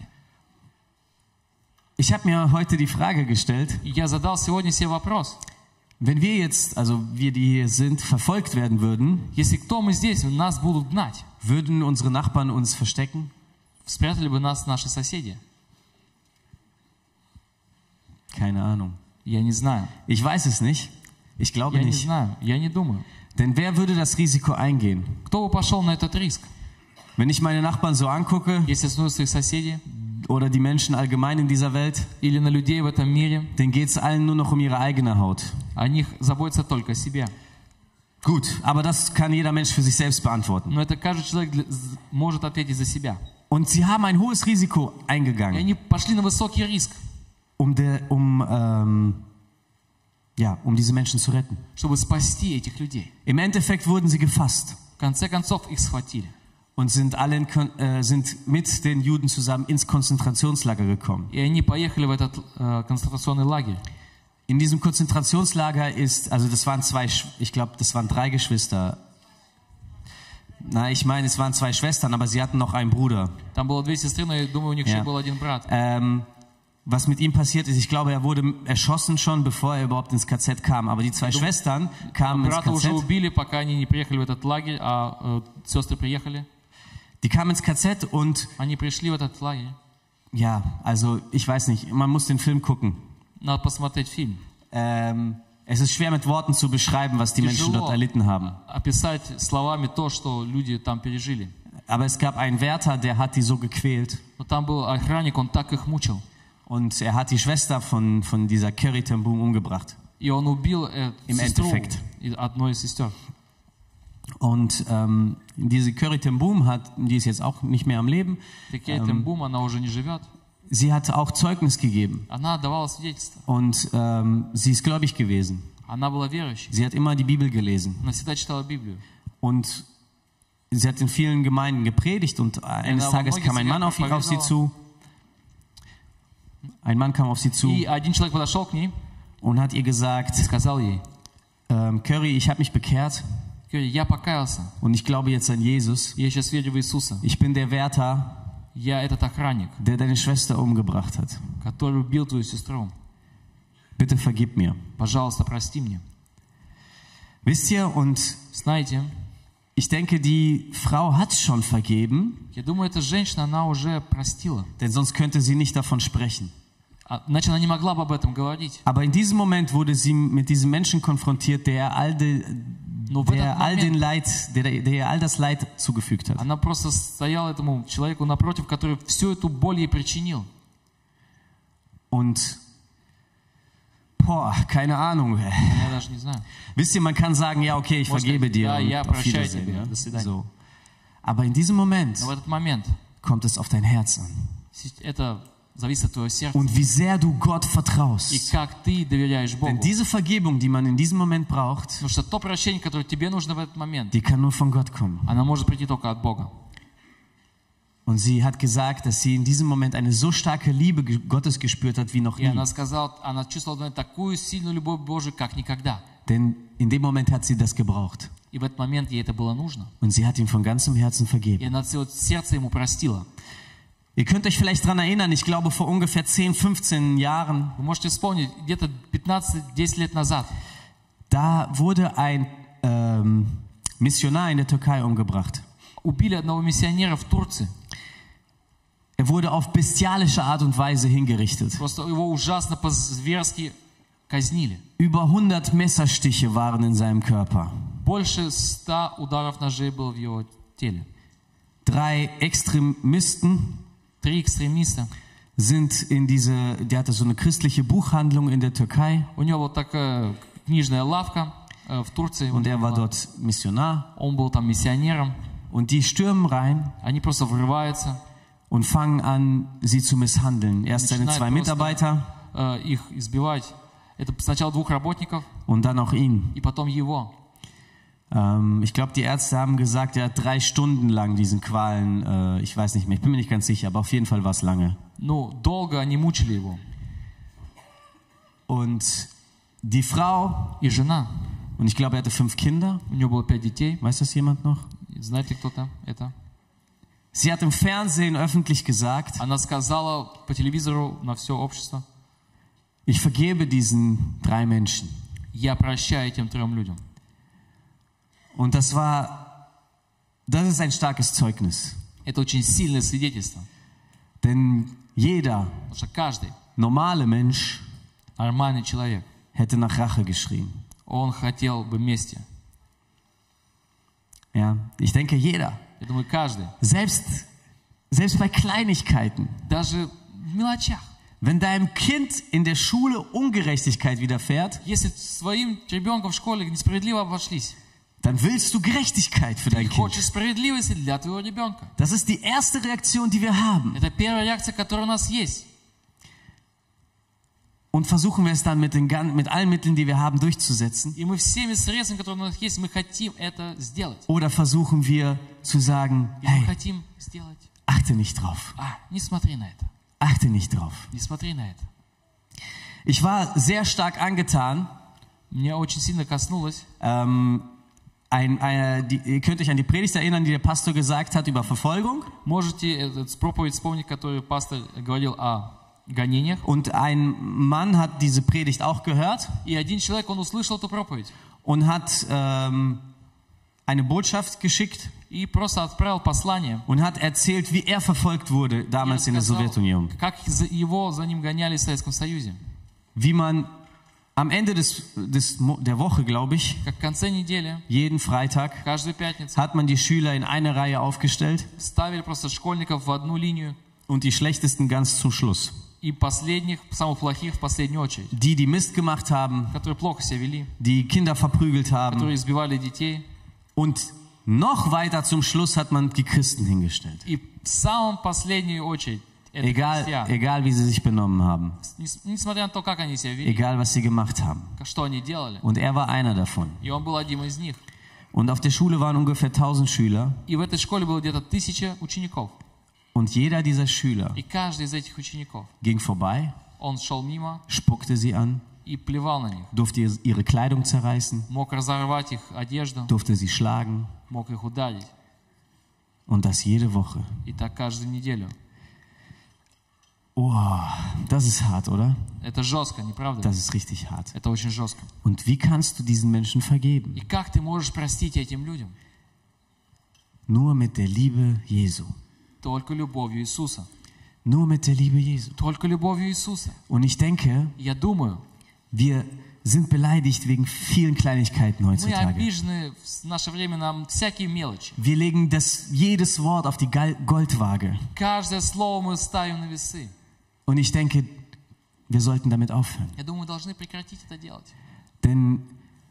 Ich habe mir heute die Frage gestellt, И я задал сегодня себе вопрос. wenn wir jetzt, also wir, die hier sind, verfolgt werden würden, Если кто мы здесь, нас будут гнать, würden unsere Nachbarn uns verstecken? спрятали бы нас наши соседи? Keine Ahnung. Я не знаю. Ich weiß es nicht. Ich glaube Я не nicht. знаю. Я не думаю. Denn wer würde das Risiko eingehen? Кто бы пошел на этот риск? Wenn ich meine Nachbarn so angucke Если смотрю своих соседей oder die Menschen allgemein in dieser Welt, или на людей в этом мире, denen geht es allen nur noch um ihre eigene Haut. о них заботятся только о себе. Gut, aber das kann jeder Mensch für sich selbst beantworten. Но это каждый человек может ответить за себя. Und sie haben ein hohes Risiko И eingegangen, они пошли на высокий риск, um diese Menschen zu retten. чтобы спасти этих людей. Im Endeffekt wurden sie gefasst В конце концов их схватили. und sind mit den Juden zusammen ins Konzentrationslager gekommen. И они поехали в этот концентрационный лагерь. In diesem Konzentrationslager das waren das waren 3 Geschwister. Ich meine, es waren 2 Schwestern, aber sie hatten noch einen Bruder. Там было 2 сестры, но я думаю, у них еще был один брат. Was mit ihm passiert ist, ich glaube, er wurde erschossen schon, bevor er überhaupt ins KZ kam. Aber die 2 Schwestern kamen ins Брата уже KZ. убили, пока они не приехали в этот лагерь, а сестры приехали. Die kamen ins KZ und Они пришли в этот лагерь. ja, also ich weiß nicht, man muss den Film gucken. Надо посмотреть фильм. Es ist schwer mit Worten zu beschreiben, was die Menschen dort erlitten haben. Описать словами то, что люди там пережили. Aber es gab einen Wärter, der hat die so gequält. Но там был охранник, он так их мучил. Und er hat die Schwester von dieser Corrie ten Boom umgebracht. И он убил сестру одной из сестер. Und diese Corrie ten Boom die ist jetzt auch nicht mehr am Leben. Corrie ten Boom, она уже не живет. Sie hat auch Zeugnis gegeben. Она давала свидетельство. Und sie ist gläubig gewesen. Она была верующей. Sie hat immer die Bibel gelesen. Она всегда читала Библию. Und sie hat in vielen Gemeinden gepredigt und eines Tages kam ein Mann auf sie zu. Ein Mann kam auf sie zu И один человек подошел к ней und hat ihr gesagt, и сказал ей: Corrie, ich habe mich bekehrt Corrie, я покаялся. und ich glaube jetzt an Jesus. Я сейчас верю в Иисуса. Ich bin der Wärter, Я этот охранник, der deine Schwester umgebracht hat. который убил твою сестру. Bitte vergib mir. Пожалуйста, прости мне. Wisst ihr, und Знаете, ich denke, die Frau hat schon vergeben, я думаю, эта женщина, она уже простила. denn sonst könnte sie nicht davon sprechen. Иначе она не могла бы об этом говорить. Aber in diesem Moment wurde sie mit diesem Menschen konfrontiert, der all das Leid zugefügt hat. Она просто стояла этому человеку напротив, который всю эту боль ей причинил. Und, keine Ahnung. Я даже не знаю. Wisst ihr, man kann sagen, ja, okay, ich vergebe dir und auf Wiedersehen. Ja? So. Aber in diesem Moment Но в этот момент kommt es auf dein Herz an. это зависит от твоего сердца. Und wie sehr du Gott И vertraust. как ты доверяешь Богу. Denn diese Vergebung, die man in diesem Moment braucht, Потому что то прощение, которое тебе нужно в этот момент, die kann nur von Gott kommen. оно может прийти только от Бога. Und sie hat gesagt, dass sie in diesem Moment eine so starke Liebe Gottes gespürt hat wie noch И nie. она сказала, она чувствовала такую сильную любовь Божию, как никогда. Denn in dem Moment hat sie das gebraucht. И в этот момент ей это было нужно. Und sie hat ihm von ganzem Herzen И vergeben. она все сердце ему простила. Ihr könnt euch vielleicht daran erinnern, ich glaube vor ungefähr 10, 15 Jahren, Вы можете вспомнить, где-то 15-10 лет назад da wurde ein Missionar in der Türkei umgebracht. убили одного миссионера в Турции. Er wurde auf bestialische Art und Weise hingerichtet. Просто его ужасно по-зверски казнили. Über 100 Messerstiche waren in seinem Körper. Больше 100 ударов ножей было в его теле. 3 Extremisten 3 экстремиста. der hatte so eine christliche Buchhandlung in der Türkei. У него вот такая книжная лавка в Турции. Und er war dort Missionar. Он был там миссионером. Und die stürmen rein Они просто врываются. und fangen an, sie zu misshandeln. Erst seine 2 Mitarbeiter Их избивать. Это сначала 2 работников und dann auch ihn. и потом его. Ich glaube, die Ärzte haben gesagt, er hat 3 Stunden lang diesen Qualen, ich weiß nicht mehr, ich bin mir nicht ganz sicher, aber auf jeden Fall war es lange. Ну, долго они мучили его. Und die Frau, И жена. und ich glaube, er hatte 5 Kinder. У него было 5 детей. Weiß das jemand noch? Знает ли кто-то это? Sie hat im Fernsehen öffentlich gesagt, Она сказала по телевизору на все общество: ich vergebe diesen 3 Menschen. я прощаю этим 3 людям. Und das ist ein starkes Zeugnis. Это очень сильное свидетельство. Denn jeder Потому что каждый normale Mensch нормальный человек, hätte nach Rache geschrien. он хотел бы мести. Ja, ich denke, jeder. Я думаю, каждый. Selbst bei Kleinigkeiten. Даже в мелочах. Wenn deinem Kind in der Schule Ungerechtigkeit widerfährt, Если своим ребенком в школе несправедливо обошлись, dann willst du Gerechtigkeit für ты dein Kind. хочешь справедливости для твоего ребенка. Das ist die erste Reaktion, die wir haben. Это первая реакция, которая у нас есть. Und versuchen wir es dann mit allen Mitteln, die wir haben, durchzusetzen? И мы всеми средствами, которые у нас есть, мы хотим это сделать. Oder versuchen wir zu sagen, И мы hey, хотим сделать. achte nicht drauf. Не смотри на это. Achte nicht drauf. Не смотри на это. Ich war sehr stark angetan. Меня очень сильно коснулось. Ihr könnt euch an die Predigt erinnern, die der Pastor gesagt hat über Verfolgung. Можете эту проповедь вспомнить, которую пастор говорил о гонениях. Und ein Mann hat diese Predigt auch gehört. И один человек, он услышал эту проповедь. Und hat eine Botschaft geschickt. И просто отправил послание. Und hat erzählt, wie er verfolgt wurde damals in der Sowjetunion. Как его за ним гоняли в Советском Союзе. Wie man am Ende der Woche, glaube ich, Как в конце недели, jeden Freitag, каждую пятницу, hat man die Schüler in eine Reihe aufgestellt ставили просто школьников в одну линию. und die Schlechtesten ganz zum Schluss. И последних, самых плохих в последнюю очередь. Die Mist gemacht haben, Которые плохо себя вели. die Kinder verprügelt haben. Которые избивали детей. Und noch weiter zum Schluss hat man die Christen hingestellt. И в самом последнюю очередь это христиан. Egal wie sie sich benommen haben. Несмотря на то, как они себя вели. Egal was sie gemacht haben. Что они делали. Und er war einer davon. И он был одним из них. Und auf der Schule waren ungefähr 1000 Schüler. И в этой школе было где-то 1000 учеников. Und jeder dieser Schüler И каждый из этих учеников, ging vorbei, он шел мимо spuckte sie an, и плевал на них. durfte ihre Kleidung zerreißen, Мог разорвать их одежду, durfte sie schlagen. мог их ударить. Und das jede Woche. И так каждую неделю. Oh, das ist hart, oder? Это жестко, не правда? Das ist richtig hart. Это очень жестко. Und wie kannst du diesen Menschen vergeben? И как ты можешь простить этим людям? Nur mit der Liebe Jesu. Только любовью Иисуса. Nur mit der Liebe Jesu. Только любовью Иисуса. Und ich denke, Я думаю, wir sind beleidigt wegen vielen Kleinigkeiten мы heutzutage. обижены в наше время на всякие мелочи. Wir legen jedes Wort auf die Goldwaage. Каждое слово мы ставим на весы. Und ich denke, wir sollten damit aufhören. Я думаю, мы должны прекратить это делать. Denn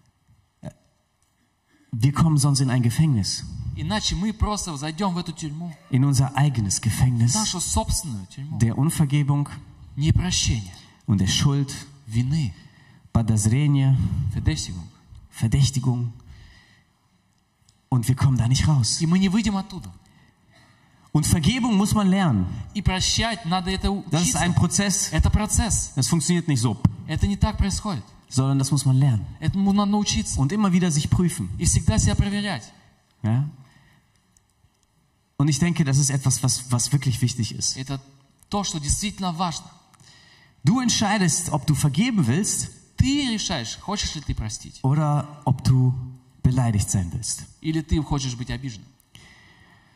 wir kommen sonst in ein Gefängnis. Иначе мы просто зайдем в эту тюрьму. In unser eigenes Gefängnis Нашу собственную тюрьму. der Unvergebung Непрощения. und der Schuld, Вины. Подозрения, Verdächtigung. Verdächtigung. Und wir kommen da nicht raus. И мы не выйдем оттуда. Und Vergebung muss man lernen. И прощать надо это Das ist ein учиться. Prozess. Это процесс. Das funktioniert nicht so, Это не так происходит. sondern das muss man lernen. Этому надо научиться. Und immer wieder sich prüfen. И всегда себя проверять. Ja? Und ich denke, das ist etwas, was wirklich wichtig ist. Это то, что действительно важно. Du entscheidest, ob du vergeben willst Ты решаешь, хочешь ли ты простить. oder ob du beleidigt sein willst. Или ты хочешь быть обиженным.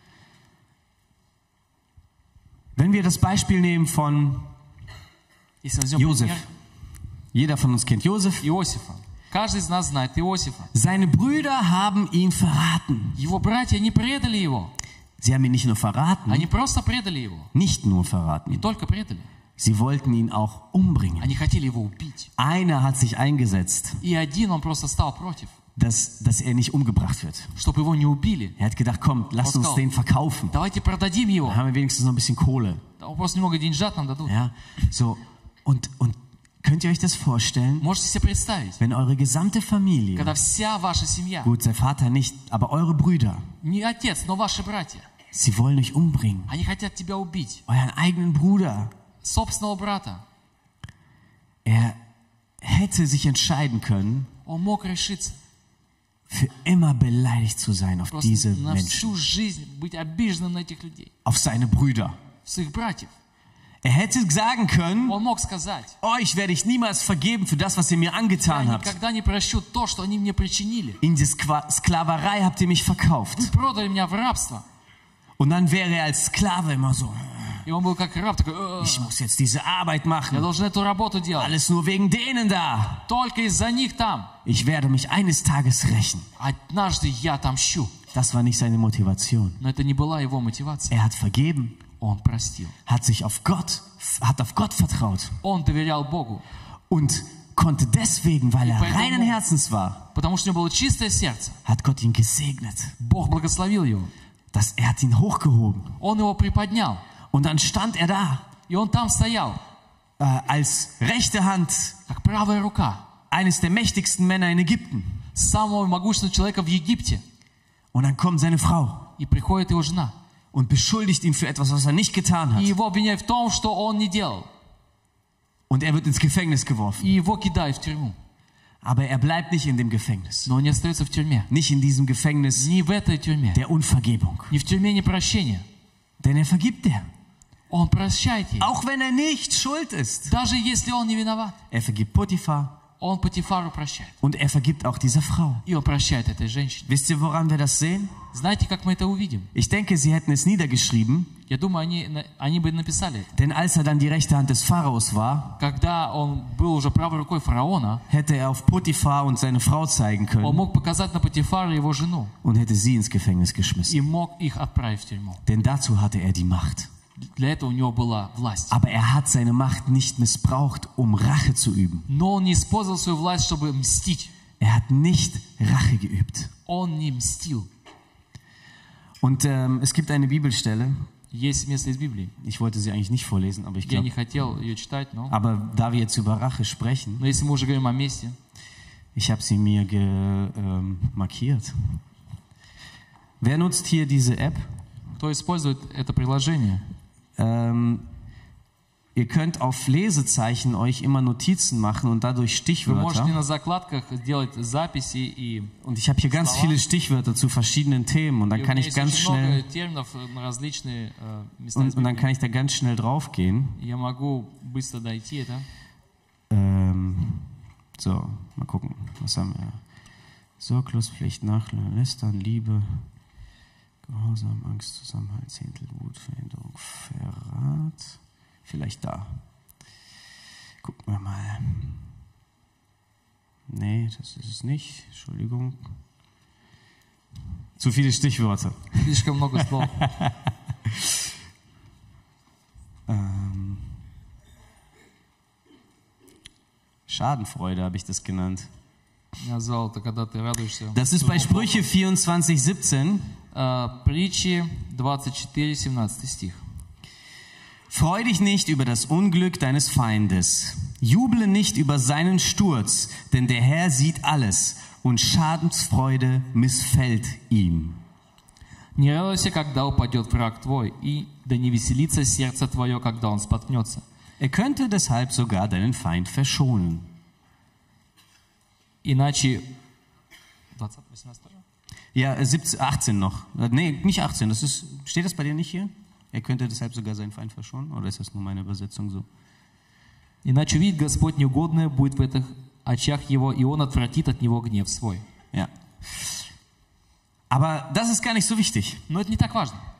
Wenn wir das Beispiel nehmen von Если возьмем Josef. пример Jeder von uns kennt Josef. Иосифа. Каждый из нас знает Иосифа. Seine Brüder haben ihn verraten. Его братья не предали его. Sie haben ihn nicht nur verraten, Они просто предали его. nicht nur Не verraten. только предали. Sie wollten ihn auch umbringen. Они хотели его убить. Einer hat sich eingesetzt, И один, он просто стал против, dass er nicht umgebracht wird. чтобы его не убили. Er hat gedacht, komm, lass uns den verkaufen. Давайте продадим его. Dann haben wir wenigstens noch ein bisschen Kohle. Просто немного деньжат нам дадут. Ja, so. Und könnt ihr euch das vorstellen, Можете себе представить, wenn eure gesamte Familie, когда вся ваша семья, gut, sein Vater nicht, aber eure Brüder, не отец, но ваши братья, sie wollen euch umbringen. они хотят тебя убить. Euren eigenen Bruder. Собственного брата. Er hätte sich entscheiden können, Он мог решиться für immer beleidigt zu sein auf просто diese на Menschen, всю жизнь быть обиженным на этих людей, auf seine Brüder. своих братьев. Er hätte sagen können, Он мог сказать: euch werde ich niemals vergeben für das, was ihr mir я angetan habt. никогда не прощу то, что они мне причинили. In die Sklaverei habt ihr mich verkauft. Вы продали меня в рабство. Und dann wäre er als Sklave immer so, И он был как раб, такой: ich muss jetzt diese Arbeit я machen. должен эту работу делать. Alles nur wegen denen da. Только из-за них там. Ich werde mich eines Tages rächen. Однажды я отомщу. Das war nicht seine Motivation. Но это не была его мотивация. Er hat vergeben, Он простил. hat auf Gott vertraut Он доверял Богу. und konnte deswegen, weil er reinen Herzens war, Потому что у него было чистое сердце. hat Gott ihn gesegnet. Бог благословил его. Er hat ihn hochgehoben. Он его приподнял. Und dann stand er da И он там стоял, als rechte Hand как правая рука eines der mächtigsten Männer in Ägypten. самого могущественного человека в Египте. Und dann kommt seine Frau И приходит его жена. und beschuldigt ihn für etwas, was er nicht getan И hat. его обвиняют в том, что он не делал. Und er wird ins Gefängnis geworfen. И его кидают в тюрьму. Aber er bleibt nicht in dem Gefängnis. Но он не остается в тюрьме. Nicht in diesem Gefängnis Не в этой тюрьме. der Unvergebung. Не в тюрьме непрощения. Denn er vergibt dir. Он прощает ей. Auch wenn er nicht schuld ist. Даже если он не виноват. Er vergibt Potiphar Он Потифару прощает. und er vergibt auch dieser Frau. И он прощает этой женщине. Wisst ihr, woran wir das sehen? Знаете, как мы это увидим? Ich denke, sie hätten es niedergeschrieben, Я думаю, они бы написали это. denn als er dann die rechte Hand des Pharaos war, Когда он был уже правой рукой фараона, hätte er auf Potiphar und seine Frau zeigen он können мог показать на Потифара и его жену. und hätte sie ins Gefängnis geschmissen. И мог их отправить в тюрьму. Denn dazu hatte er die Macht. Для этого у него была власть. Aber er hat seine Macht nicht missbraucht, um Rache zu üben. Но он не использовал свою власть, чтобы мстить. Er hat nicht Rache geübt. Он не мстил. Und es gibt eine Bibelstelle, Есть место из Библии. ich wollte sie eigentlich nicht vorlesen, aber ich Я не glaube, хотел ее читать, но da wir jetzt über Rache sprechen, если мы уже говорим о месте, ich habe sie mir markiert. Wer nutzt hier diese App? кто использует это приложение, Ihr könnt auf Lesezeichen euch immer Notizen machen und dadurch вы можете Stichwörter. на закладках делать записи и Und ich habe hier ganz viele Stichwörter zu verschiedenen Themen und dann у kann меня ich есть ganz очень много schnell терминов на различные места из und dann Библии. kann ich da ganz schnell drauf gehen. Я могу быстро дойти это. So, mal gucken, was haben wir? Sorglospflicht, Nachlästern, Lästern, Liebe, Gehorsam, Angst, Zusammenhalt, Zehntel, Wut, Verhinderung, Verrat. Vielleicht da. Gucken wir mal. Nee, das ist es nicht. Entschuldigung. Zu viele Stichwörter. Слишком много слов. Schadenfreude habe ich das genannt. Я назвал это, когда ты радуешься. Das ist bei Sprüche 24,17. Притчи 24, 17 стих. Freu dich nicht über das Unglück deines Feindes. Juble nicht über seinen Sturz, denn der Herr sieht alles und Schadensfreude missfällt ihm. Не радуйся, когда упадет враг твой, и да не веселится сердце твое, когда он споткнется. Er könnte deshalb sogar deinen Feind verschonen. Иначе... 20, 18 тоже? Ja, 17, 18 noch. Nee, nicht 18. Steht das bei dir nicht hier? Er könnte deshalb sogar seinen Feind verschonen? Oder ist das nur meine Übersetzung so? Иначе увидит Господь неугодное будет в этих очах его, и он отвратит от него гнев свой. Ja. Aber das ist gar nicht so wichtig. Но это не так важно.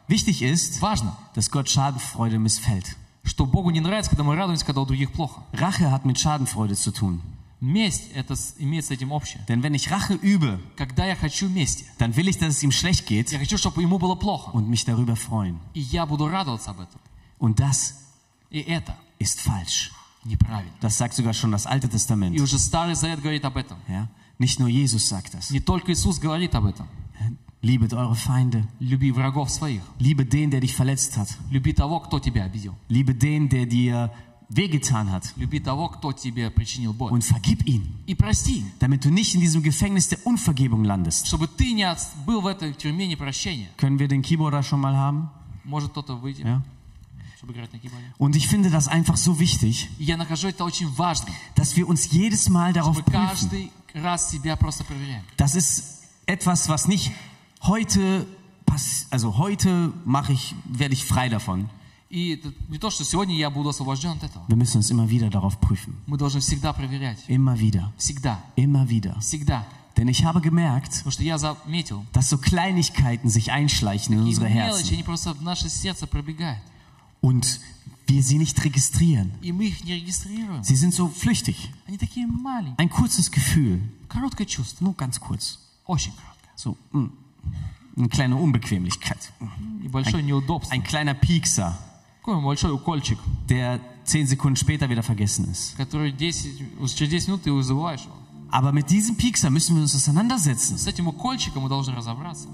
Wichtig ist, Важно, dass Gott Schadenfreude missfällt. что Богу не нравится, когда мы радуемся, когда у других плохо. Rache hat mit Schadenfreude zu tun. Месть, это имеет с этим общее. Denn wenn ich Rache übe, Когда я хочу мести, dann will ich, dass es ihm schlecht geht я хочу, чтобы ему было плохо. und mich darüber freuen. И я буду радоваться об этом. Und das И это ist falsch. неправильно. Das sagt sogar schon das Alte И Testament. уже Старый Завет говорит об этом. Ja? Nicht nur Jesus sagt das. Не только Иисус говорит об этом. Liebet eure Feinde. Люби врагов своих. Liebe den, der dich verletzt hat. Люби того, кто тебя обидел. Liebe den, der dir wehgetan hat. Люби того, кто тебе причинил боль. Und vergib ihn, И прости им, damit du nicht in diesem Gefängnis der Unvergebung landest. чтобы ты не был в этой тюрьме непрощения. Können wir den Keyboarder schon mal haben? Может кто-то выйти, Ja? чтобы играть на киборде. Und ich finde das einfach so wichtig, И я нахожу это очень важным. dass wir uns jedes Mal darauf Мы prüfen. каждый раз себя просто проверяем. Das ist etwas, was nicht heute also heute werde ich frei davon. И это не то, что сегодня я буду освобожден от этого. Wir müssen uns immer wieder darauf prüfen. Мы должны всегда проверять. Immer wieder. Всегда. Immer wieder. Всегда. Denn ich habe gemerkt, Потому что я заметил, dass so Kleinigkeiten sich einschleichen in и unsere мелочи, Herzen они просто в наше сердце пробегают. und wir sie nicht registrieren. И мы их не регистрируем. Sie sind so flüchtig. Они такие маленькие. Ein kurzes Gefühl, Короткое чувство. nur ganz kurz. Очень короткое. So, eine kleine Unbequemlichkeit. Небольшое неудобство. Ein kleiner Piekser, Такой большой укольчик, der 10 Sekunden später wieder vergessen ist. который через 10 минут ты его забываешь. Aber mit diesem Piekser müssen wir uns auseinandersetzen. С этим укольчиком мы должны разобраться.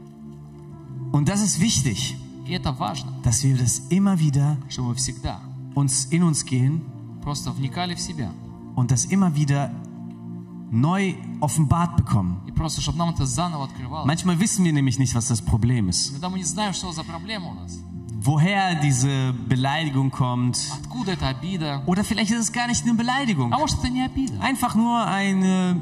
Und das ist wichtig, И это важно, dass wir das immer wieder чтобы мы всегда in uns gehen просто вникали в себя. und das immer wieder neu offenbart bekommen. И просто, чтобы нам это заново открывалось. Manchmal wissen wir nämlich nicht, was das Problem ist. Иногда мы не знаем, что за проблема у нас. Woher diese Beleidigung kommt. Откуда эта обида? Oder vielleicht ist es gar nicht eine Beleidigung. А может, это не обида? Einfach nur eine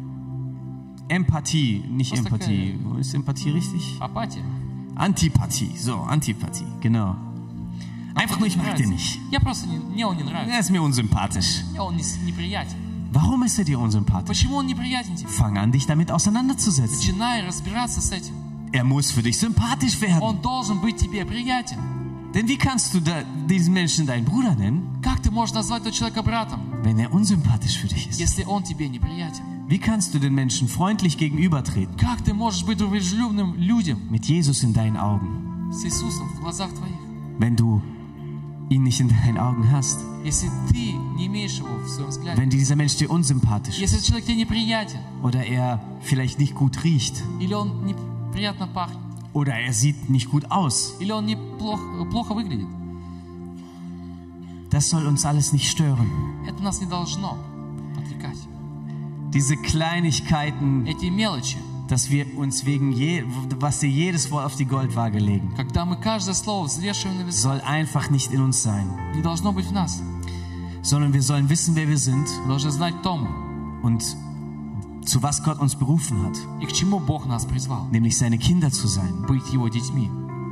Empathie. Nicht Was Empathie. Ist Empathie richtig? Апатия. Antipathie. So, Antipathie. Genau. Einfach nur, ich mag den nicht. Я просто мне он не нравится. Er ist mir unsympathisch. Мне он неприятен. Warum ist er dir unsympathisch? Почему он неприятен тебе? Fang an, dich damit auseinanderzusetzen. Начинай разбираться с этим. Er muss für dich sympathisch werden. Он должен быть тебе приятен. Denn wie kannst du diesen Menschen deinen Bruder nennen, Как ты можешь назвать этого человека братом, wenn er unsympathisch für dich ist? если он тебе неприятен? Wie kannst du den Menschen freundlich gegenübertreten? Как ты можешь быть дружелюбным людям Mit Jesus in deinen Augen, с Иисусом в глазах твоих, wenn du ihn nicht in deinen Augen hast? если ты не имеешь его в своем взгляде? Wenn dieser Mensch dir unsympathisch ist Если этот человек тебе неприятен, oder er vielleicht nicht gut riecht или он неприятно пахнет, oder er sieht nicht gut aus, или он плохо выглядит, das soll uns alles nicht stören. это нас не должно отвлекать. Diese Kleinigkeiten, Эти мелочи, dass wir uns was wir jedes Wort auf die Goldwaage legen, когда мы каждое слово взвешиваем на весах, soll einfach nicht in uns sein, не должно быть в нас. sondern wir sollen wissen, wer wir sind Мы должны знать, кто мы und zu was Gott uns berufen hat, и к чему Бог нас призвал. nämlich seine Kinder zu sein. Быть Его детьми.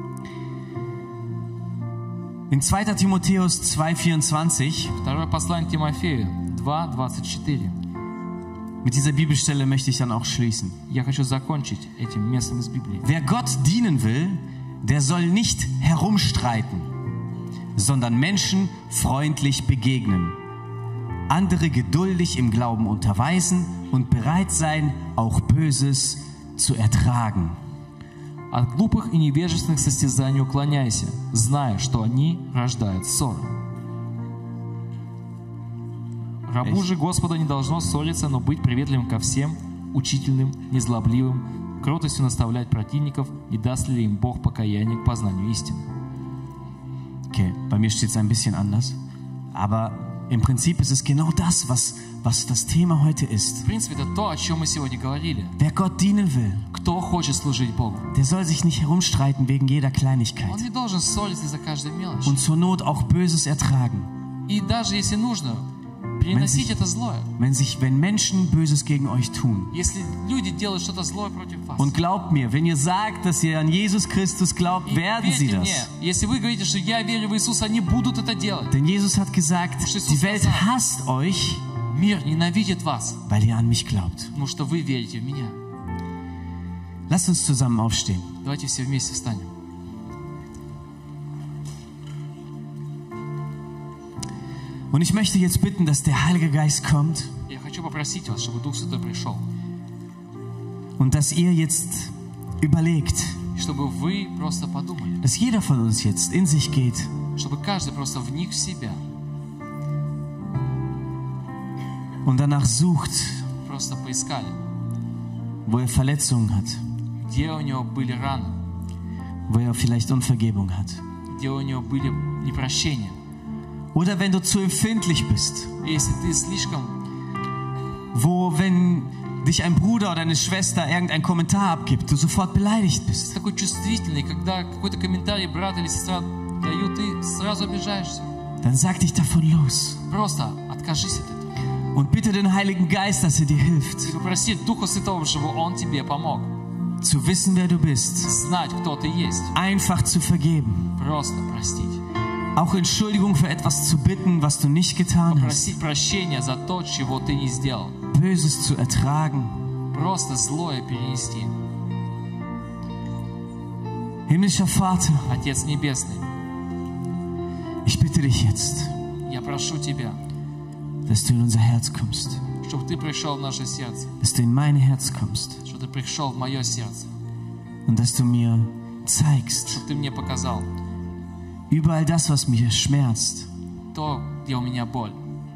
In 2. Timotheus 2,24, Второе послание Тимофею 2:24. mit dieser Bibelstelle möchte ich dann auch schließen. Я хочу закончить этим местом из Библии. Wer Gott dienen will, der soll nicht herumstreiten, sondern Menschen freundlich begegnen, andere geduldig im Glauben unterweisen und bereit sein, auch Böses zu ertragen. От глупых и невежественных состязаний уклоняйся, зная, что они рождают ссоры. Рабу же Господа не должно ссориться, но быть приветливым ко всем, учительным, незлобливым, кротостью наставлять противников, не даст ли им Бог покаяние к познанию истины. Okay, bei mir steht es ein bisschen anders, aber im Prinzip ist es genau das, was das Thema heute ist. В принципе, это то, о чем мы сегодня говорили. Wer Gott dienen will, Кто хочет служить Богу, der soll sich nicht herumstreiten wegen jeder он Kleinigkeit не должен ссориться за каждой мелочи. und zur Not auch Böses ertragen. И даже если нужно, переносить это злое. Wenn Menschen Böses gegen euch tun. Если люди делают что-то злое против вас. Und glaubt mir, wenn ihr sagt, dass ihr an Jesus Christus glaubt, И werden sie верьте мне, das. если вы говорите, что я верю в Иисуса, они будут это делать. Denn Jesus hat gesagt, die Welt hasst euch, Мир ненавидит вас, weil ihr an mich glaubt. потому что вы верите в меня. Lasst uns zusammen aufstehen. Давайте все вместе встанем. Und ich möchte jetzt bitten, dass der Heilige Geist kommt Я хочу попросить вас, чтобы Дух Святой пришел. und dass ihr jetzt überlegt, И чтобы вы просто подумали. dass jeder von uns jetzt in sich geht Чтобы каждый просто вник в себя. und danach sucht, Просто поискали, wo er Verletzungen hat, где у него были раны, wo er vielleicht Unvergebung hat. где у него были непрощения. Oder wenn du zu empfindlich bist, И если ты слишком, wo, wenn dich ein Bruder oder eine Schwester irgendein Kommentar abgibt, du sofort beleidigt bist. такой чувствительный, когда какой-то комментарий брат или сестра дают, ты сразу обижаешься. Dann sag dich davon los Просто откажись от этого. und bitte den Heiligen Geist, dass er dir hilft, И попроси Духа Святого, чтобы Он тебе помог. zu wissen, wer du bist, Знать, кто ты есть. einfach zu vergeben, Просто простить. auch Entschuldigung für etwas zu bitten, was du nicht getan hast, Попросить прощения за то, чего ты не сделал. Böses zu ertragen. Просто злое перенести. Himmlischer Vater, Отец Небесный, ich bitte dich jetzt, я прошу Тебя, dass du in unser Herz kommst, чтобы Ты пришел в наше сердце, dass du in mein Herz kommst чтобы Ты пришел в мое сердце, und dass du mir zeigst, чтобы Ты мне показал überall das, was mich schmerzt, то, где у меня боль,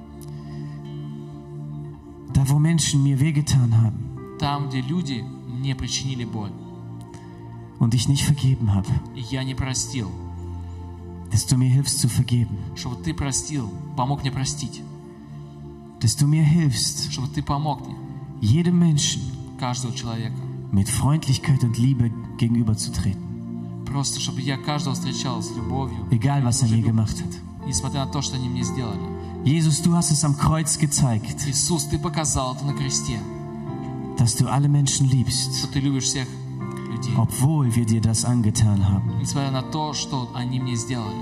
da wo Menschen mir wehgetan haben там, где люди мне причинили боль, und ich nicht vergeben habe, и я не простил, dass du mir hilfst zu vergeben, чтобы Ты простил, помог мне простить, dass du mir hilfst, чтобы Ты помог мне, jedem Menschen каждого человека, mit Freundlichkeit und Liebe gegenüberzutreten, просто чтобы я каждого встречал с любовью, egal was er mir gemacht hat. несмотря на то, что они мне сделали. Jesus, du hast es am Kreuz gezeigt, Иисус, Ты показал это на кресте, dass du alle Menschen liebst, что Ты любишь всех людей, obwohl wir dir das angetan haben. несмотря на то, что они мне сделали.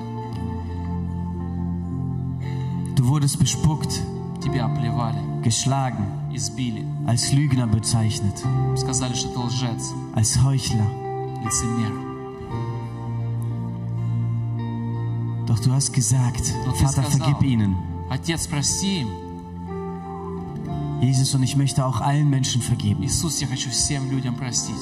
Du wurdest bespuckt, Тебя оплевали, geschlagen, избили, als Lügner bezeichnet, сказали, что ты лжец, als Heuchler. лицемер. Doch du hast gesagt, Но Ты Vater, сказал, vergib ihnen. Отец, прости им. Jesus, und ich möchte auch allen Menschen vergeben, Иисус, я хочу всем людям простить,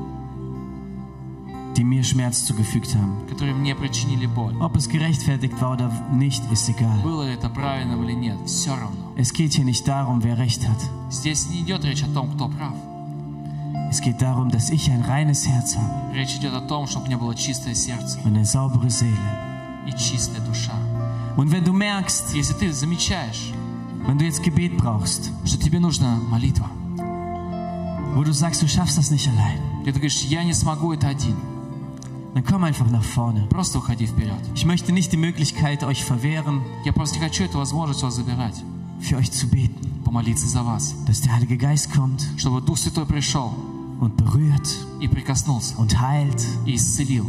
die mir Schmerz zugefügt haben. которые мне причинили боль. Ob es gerechtfertigt war oder nicht, ist egal. Было ли это правильно или нет, все равно. Es geht hier nicht darum, wer Recht hat. Здесь не идет речь о том, кто прав. Es geht darum, dass ich ein reines Herz habe Речь идет о том, чтобы у меня было чистое сердце und eine saubere Seele. и чистая душа. Und wenn du merkst, Если ты замечаешь, wenn du jetzt Gebet brauchst, что тебе нужна молитва, wo du sagst, du schaffst das nicht allein, и ты говоришь, я не смогу это один, dann komm einfach nach vorne. просто уходи вперед. Ich möchte nicht die Möglichkeit euch verwehren, Я просто не хочу эту возможность у вас забирать, für euch zu beten, помолиться за вас, dass der Heilige Geist kommt чтобы Дух Святой пришел und berührt и прикоснулся, und heilt. и исцелил.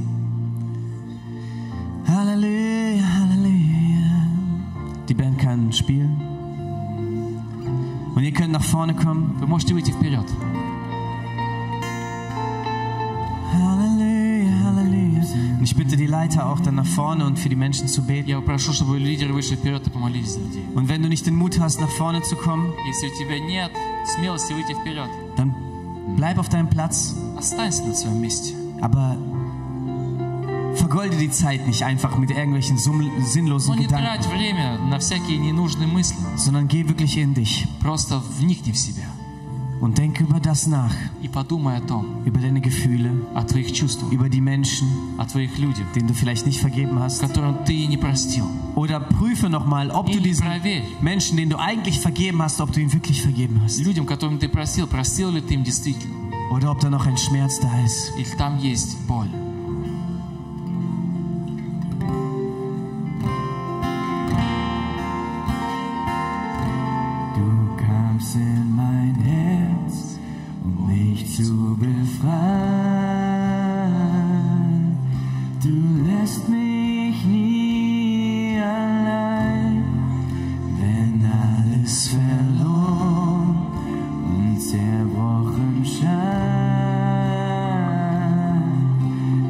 Halleluja, Halleluja. Die Band kann spielen. Und ihr könnt nach vorne kommen. Вы можете выйти вперед. Halleluja, Halleluja. Und ich bitte die Leiter auch dann nach vorne und für die Menschen zu beten. Я прошу, чтобы лидеры вышли вперед и помолились за людей. Und wenn du nicht den Mut hast, nach vorne zu kommen, Если у тебя нет смелости выйти вперед, dann bleib auf deinem Platz. останься на своем месте. Aber vergolde die Zeit nicht einfach mit irgendwelchen Но sinnlosen не трать Gedanken, время на всякие ненужные мысли. sondern geh wirklich in dich Просто вникни в себя und denke über das nach, и подумай о том, über deine Gefühle, о твоих чувствах, über die Menschen, о твоих людях, denen du vielleicht nicht vergeben hast. которым ты не простил. Oder prüfe nochmal, ob du Или diesen проверь, Menschen, denen du eigentlich vergeben hast, ob du ihn wirklich vergeben hast. людям, которым ты простил ли ты им действительно. Oder ob da noch ein Schmerz da ist. Или там есть боль. Du kamst in mein Herz, um mich zu befreien. Du lässt mich nie allein, wenn alles verloren und zerbrochen scheint.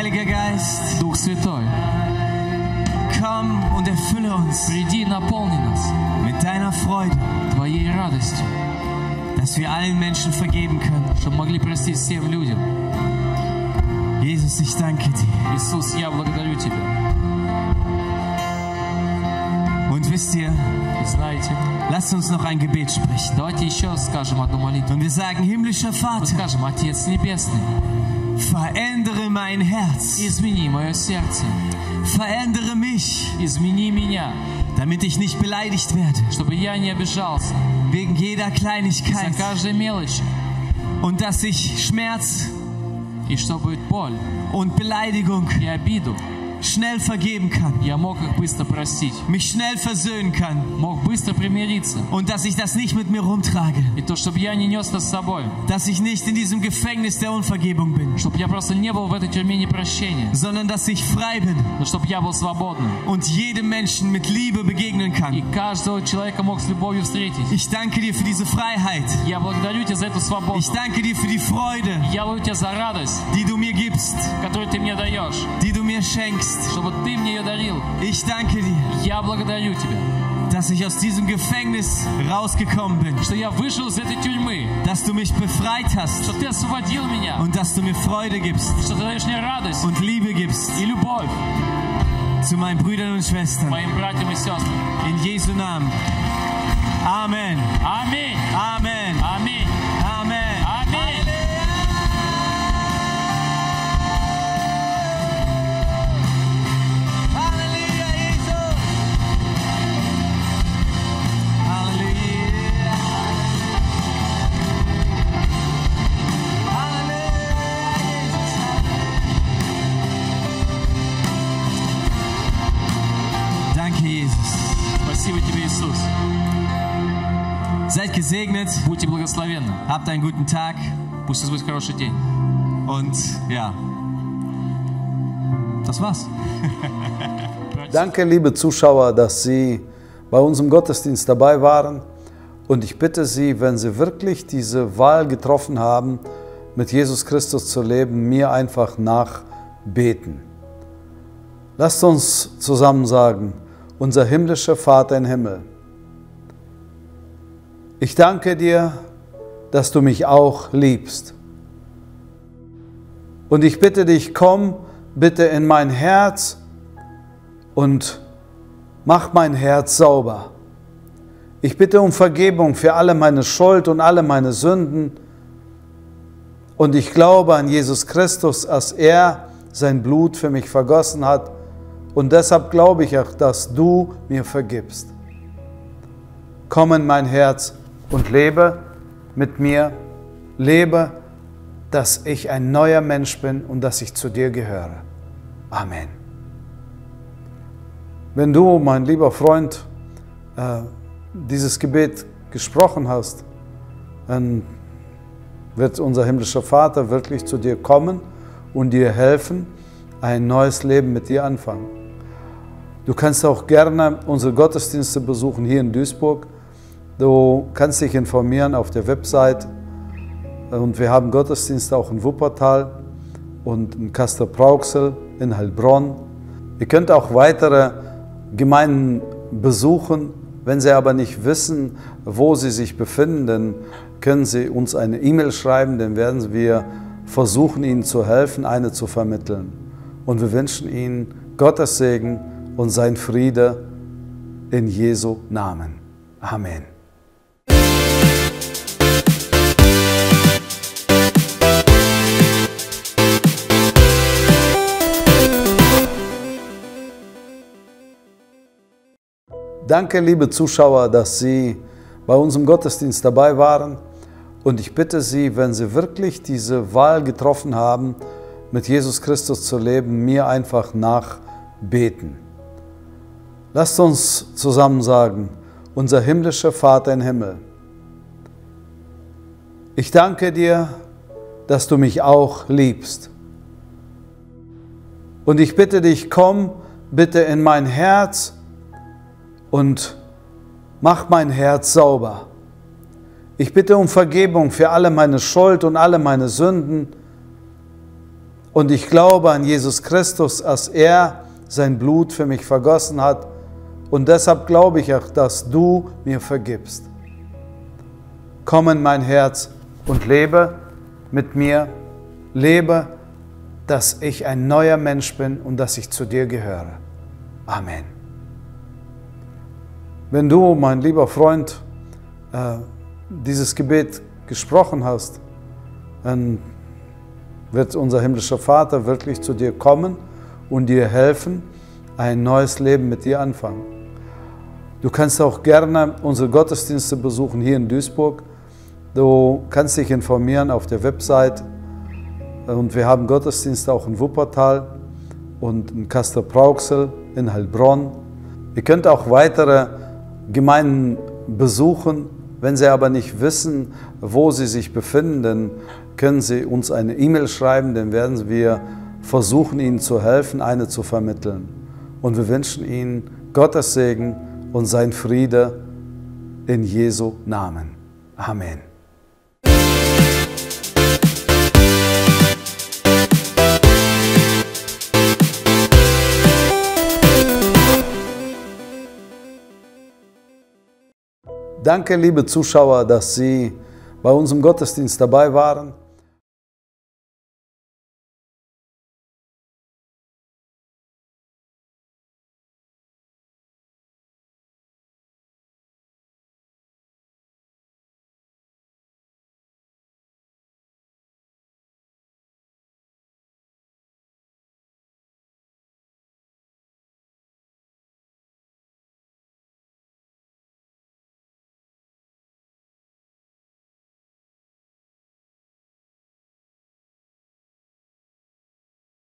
Heiliger Geist, Дух Святой, komm und erfülle uns приди и наполни нас mit deiner Freude, Твоей радостью, dass wir allen Menschen vergeben können. чтобы могли простить всем людям. Jesus, ich danke dir. Иисус, я благодарю Тебя. Und wisst ihr, И знаете, lasst uns noch ein Gebet sprechen. давайте еще скажем одну молитву. Und wir sagen, himmlischer Мы Vater, скажем: Отец Небесный, verändere mein Herz, измени мое сердце, verändere mich, измени меня, damit ich nicht beleidigt werde чтобы я не обижался wegen jeder за Kleinigkeit каждой мелочи, und dass ich Schmerz и чтобы боль und Beleidigung и обиду schnell vergeben kann, я мог их быстро простить, mich schnell versöhnen kann мог быстро примириться. und dass ich das nicht mit mir rumtrage, И то, чтобы я не нес это с собой, dass ich nicht in diesem Gefängnis der Unvergebung bin, чтобы я просто не был в этой тюрьме непрощения, sondern dass ich frei bin но чтобы я был свободным. und jedem Menschen mit Liebe begegnen И kann. каждого человека мог с любовью встретить. Ich danke dir für diese Freiheit. Я благодарю Тебя за эту свободу. Ich danke dir für die Freude, Я благодарю Тебя за радость, die du mir gibst, которую Ты мне даешь, die du mir schenkst. чтобы Ты мне ее дарил. Ich danke dir, Я благодарю Тебя, dass ich aus diesem Gefängnis rausgekommen bin, что я вышел из этой тюрьмы, dass du mich befreit hast что Ты освободил меня, und dass du mir Freude gibst что Ты даешь мне радость und Liebe gibst и любовь zu meinen Brüdern und Schwestern. моим братьям и сестрам. In Jesu Namen. Amen. Аминь. Amen. Аминь. Amen. Аминь. Halleluja, Jesus. Halleluja. Halleluja, Jesus. Danke, Jesus. Спасибо Тебе, Иисус. Seid gesegnet, Будьте благословенны. habt einen guten Tag Пусть у вас будет хороший день. und ja, das war's. Danke, liebe Zuschauer, dass Sie bei unserem Gottesdienst dabei waren. Und ich bitte Sie, wenn Sie wirklich diese Wahl getroffen haben, mit Jesus Christus zu leben, mir einfach nachbeten. Lasst uns zusammen sagen: Unser himmlischer Vater im Himmel, ich danke dir, dass du mich auch liebst. Und ich bitte dich, komm bitte in mein Herz und mach mein Herz sauber. Ich bitte um Vergebung für alle meine Schuld und alle meine Sünden. Und ich glaube an Jesus Christus, dass er sein Blut für mich vergossen hat. Und deshalb glaube ich auch, dass du mir vergibst. Komm in mein Herz und lebe mit mir. Lebe, dass ich ein neuer Mensch bin und dass ich zu dir gehöre. Amen. Wenn du, mein lieber Freund, dieses Gebet gesprochen hast, dann wird unser himmlischer Vater wirklich zu dir kommen und dir helfen, ein neues Leben mit dir anfangen. Du kannst auch gerne unsere Gottesdienste besuchen hier in Duisburg. Du kannst dich informieren auf der Website. Und wir haben Gottesdienste auch in Wuppertal und in Castrop-Rauxel, in Heilbronn. Ihr könnt auch weitere Gemeinden besuchen. Wenn Sie aber nicht wissen, wo Sie sich befinden, dann können Sie uns eine E-Mail schreiben, dann werden wir versuchen, Ihnen zu helfen, eine zu vermitteln. Und wir wünschen Ihnen Gottes Segen und sein Friede in Jesu Namen. Amen. Danke, liebe Zuschauer, dass Sie bei unserem Gottesdienst dabei waren. Und ich bitte Sie, wenn Sie wirklich diese Wahl getroffen haben, mit Jesus Christus zu leben, mir einfach nachbeten. Lasst uns zusammen sagen: Unser himmlischer Vater im Himmel, ich danke dir, dass du mich auch liebst. Und ich bitte dich, komm bitte in mein Herz und mach mein Herz sauber. Ich bitte um Vergebung für alle meine Schuld und alle meine Sünden. Und ich glaube an Jesus Christus, als er sein Blut für mich vergossen hat. Und deshalb glaube ich auch, dass du mir vergibst. Komm in mein Herz und lebe mit mir. Lebe, dass ich ein neuer Mensch bin und dass ich zu dir gehöre. Amen. Wenn du, mein lieber Freund, dieses Gebet gesprochen hast, dann wird unser himmlischer Vater wirklich zu dir kommen und dir helfen, ein neues Leben mit dir anfangen. Du kannst auch gerne unsere Gottesdienste besuchen hier in Duisburg. Du kannst dich informieren auf der Website. Und wir haben Gottesdienste auch in Wuppertal und in Castrop-Rauxel, in Heilbronn. Ihr könnt auch weitere Gemeinden besuchen. Wenn Sie aber nicht wissen, wo Sie sich befinden, dann können Sie uns eine E-Mail schreiben, dann werden wir versuchen, Ihnen zu helfen, eine zu vermitteln. Und wir wünschen Ihnen Gottes Segen und sein Friede in Jesu Namen. Amen. Danke, liebe Zuschauer, dass Sie bei unserem Gottesdienst dabei waren.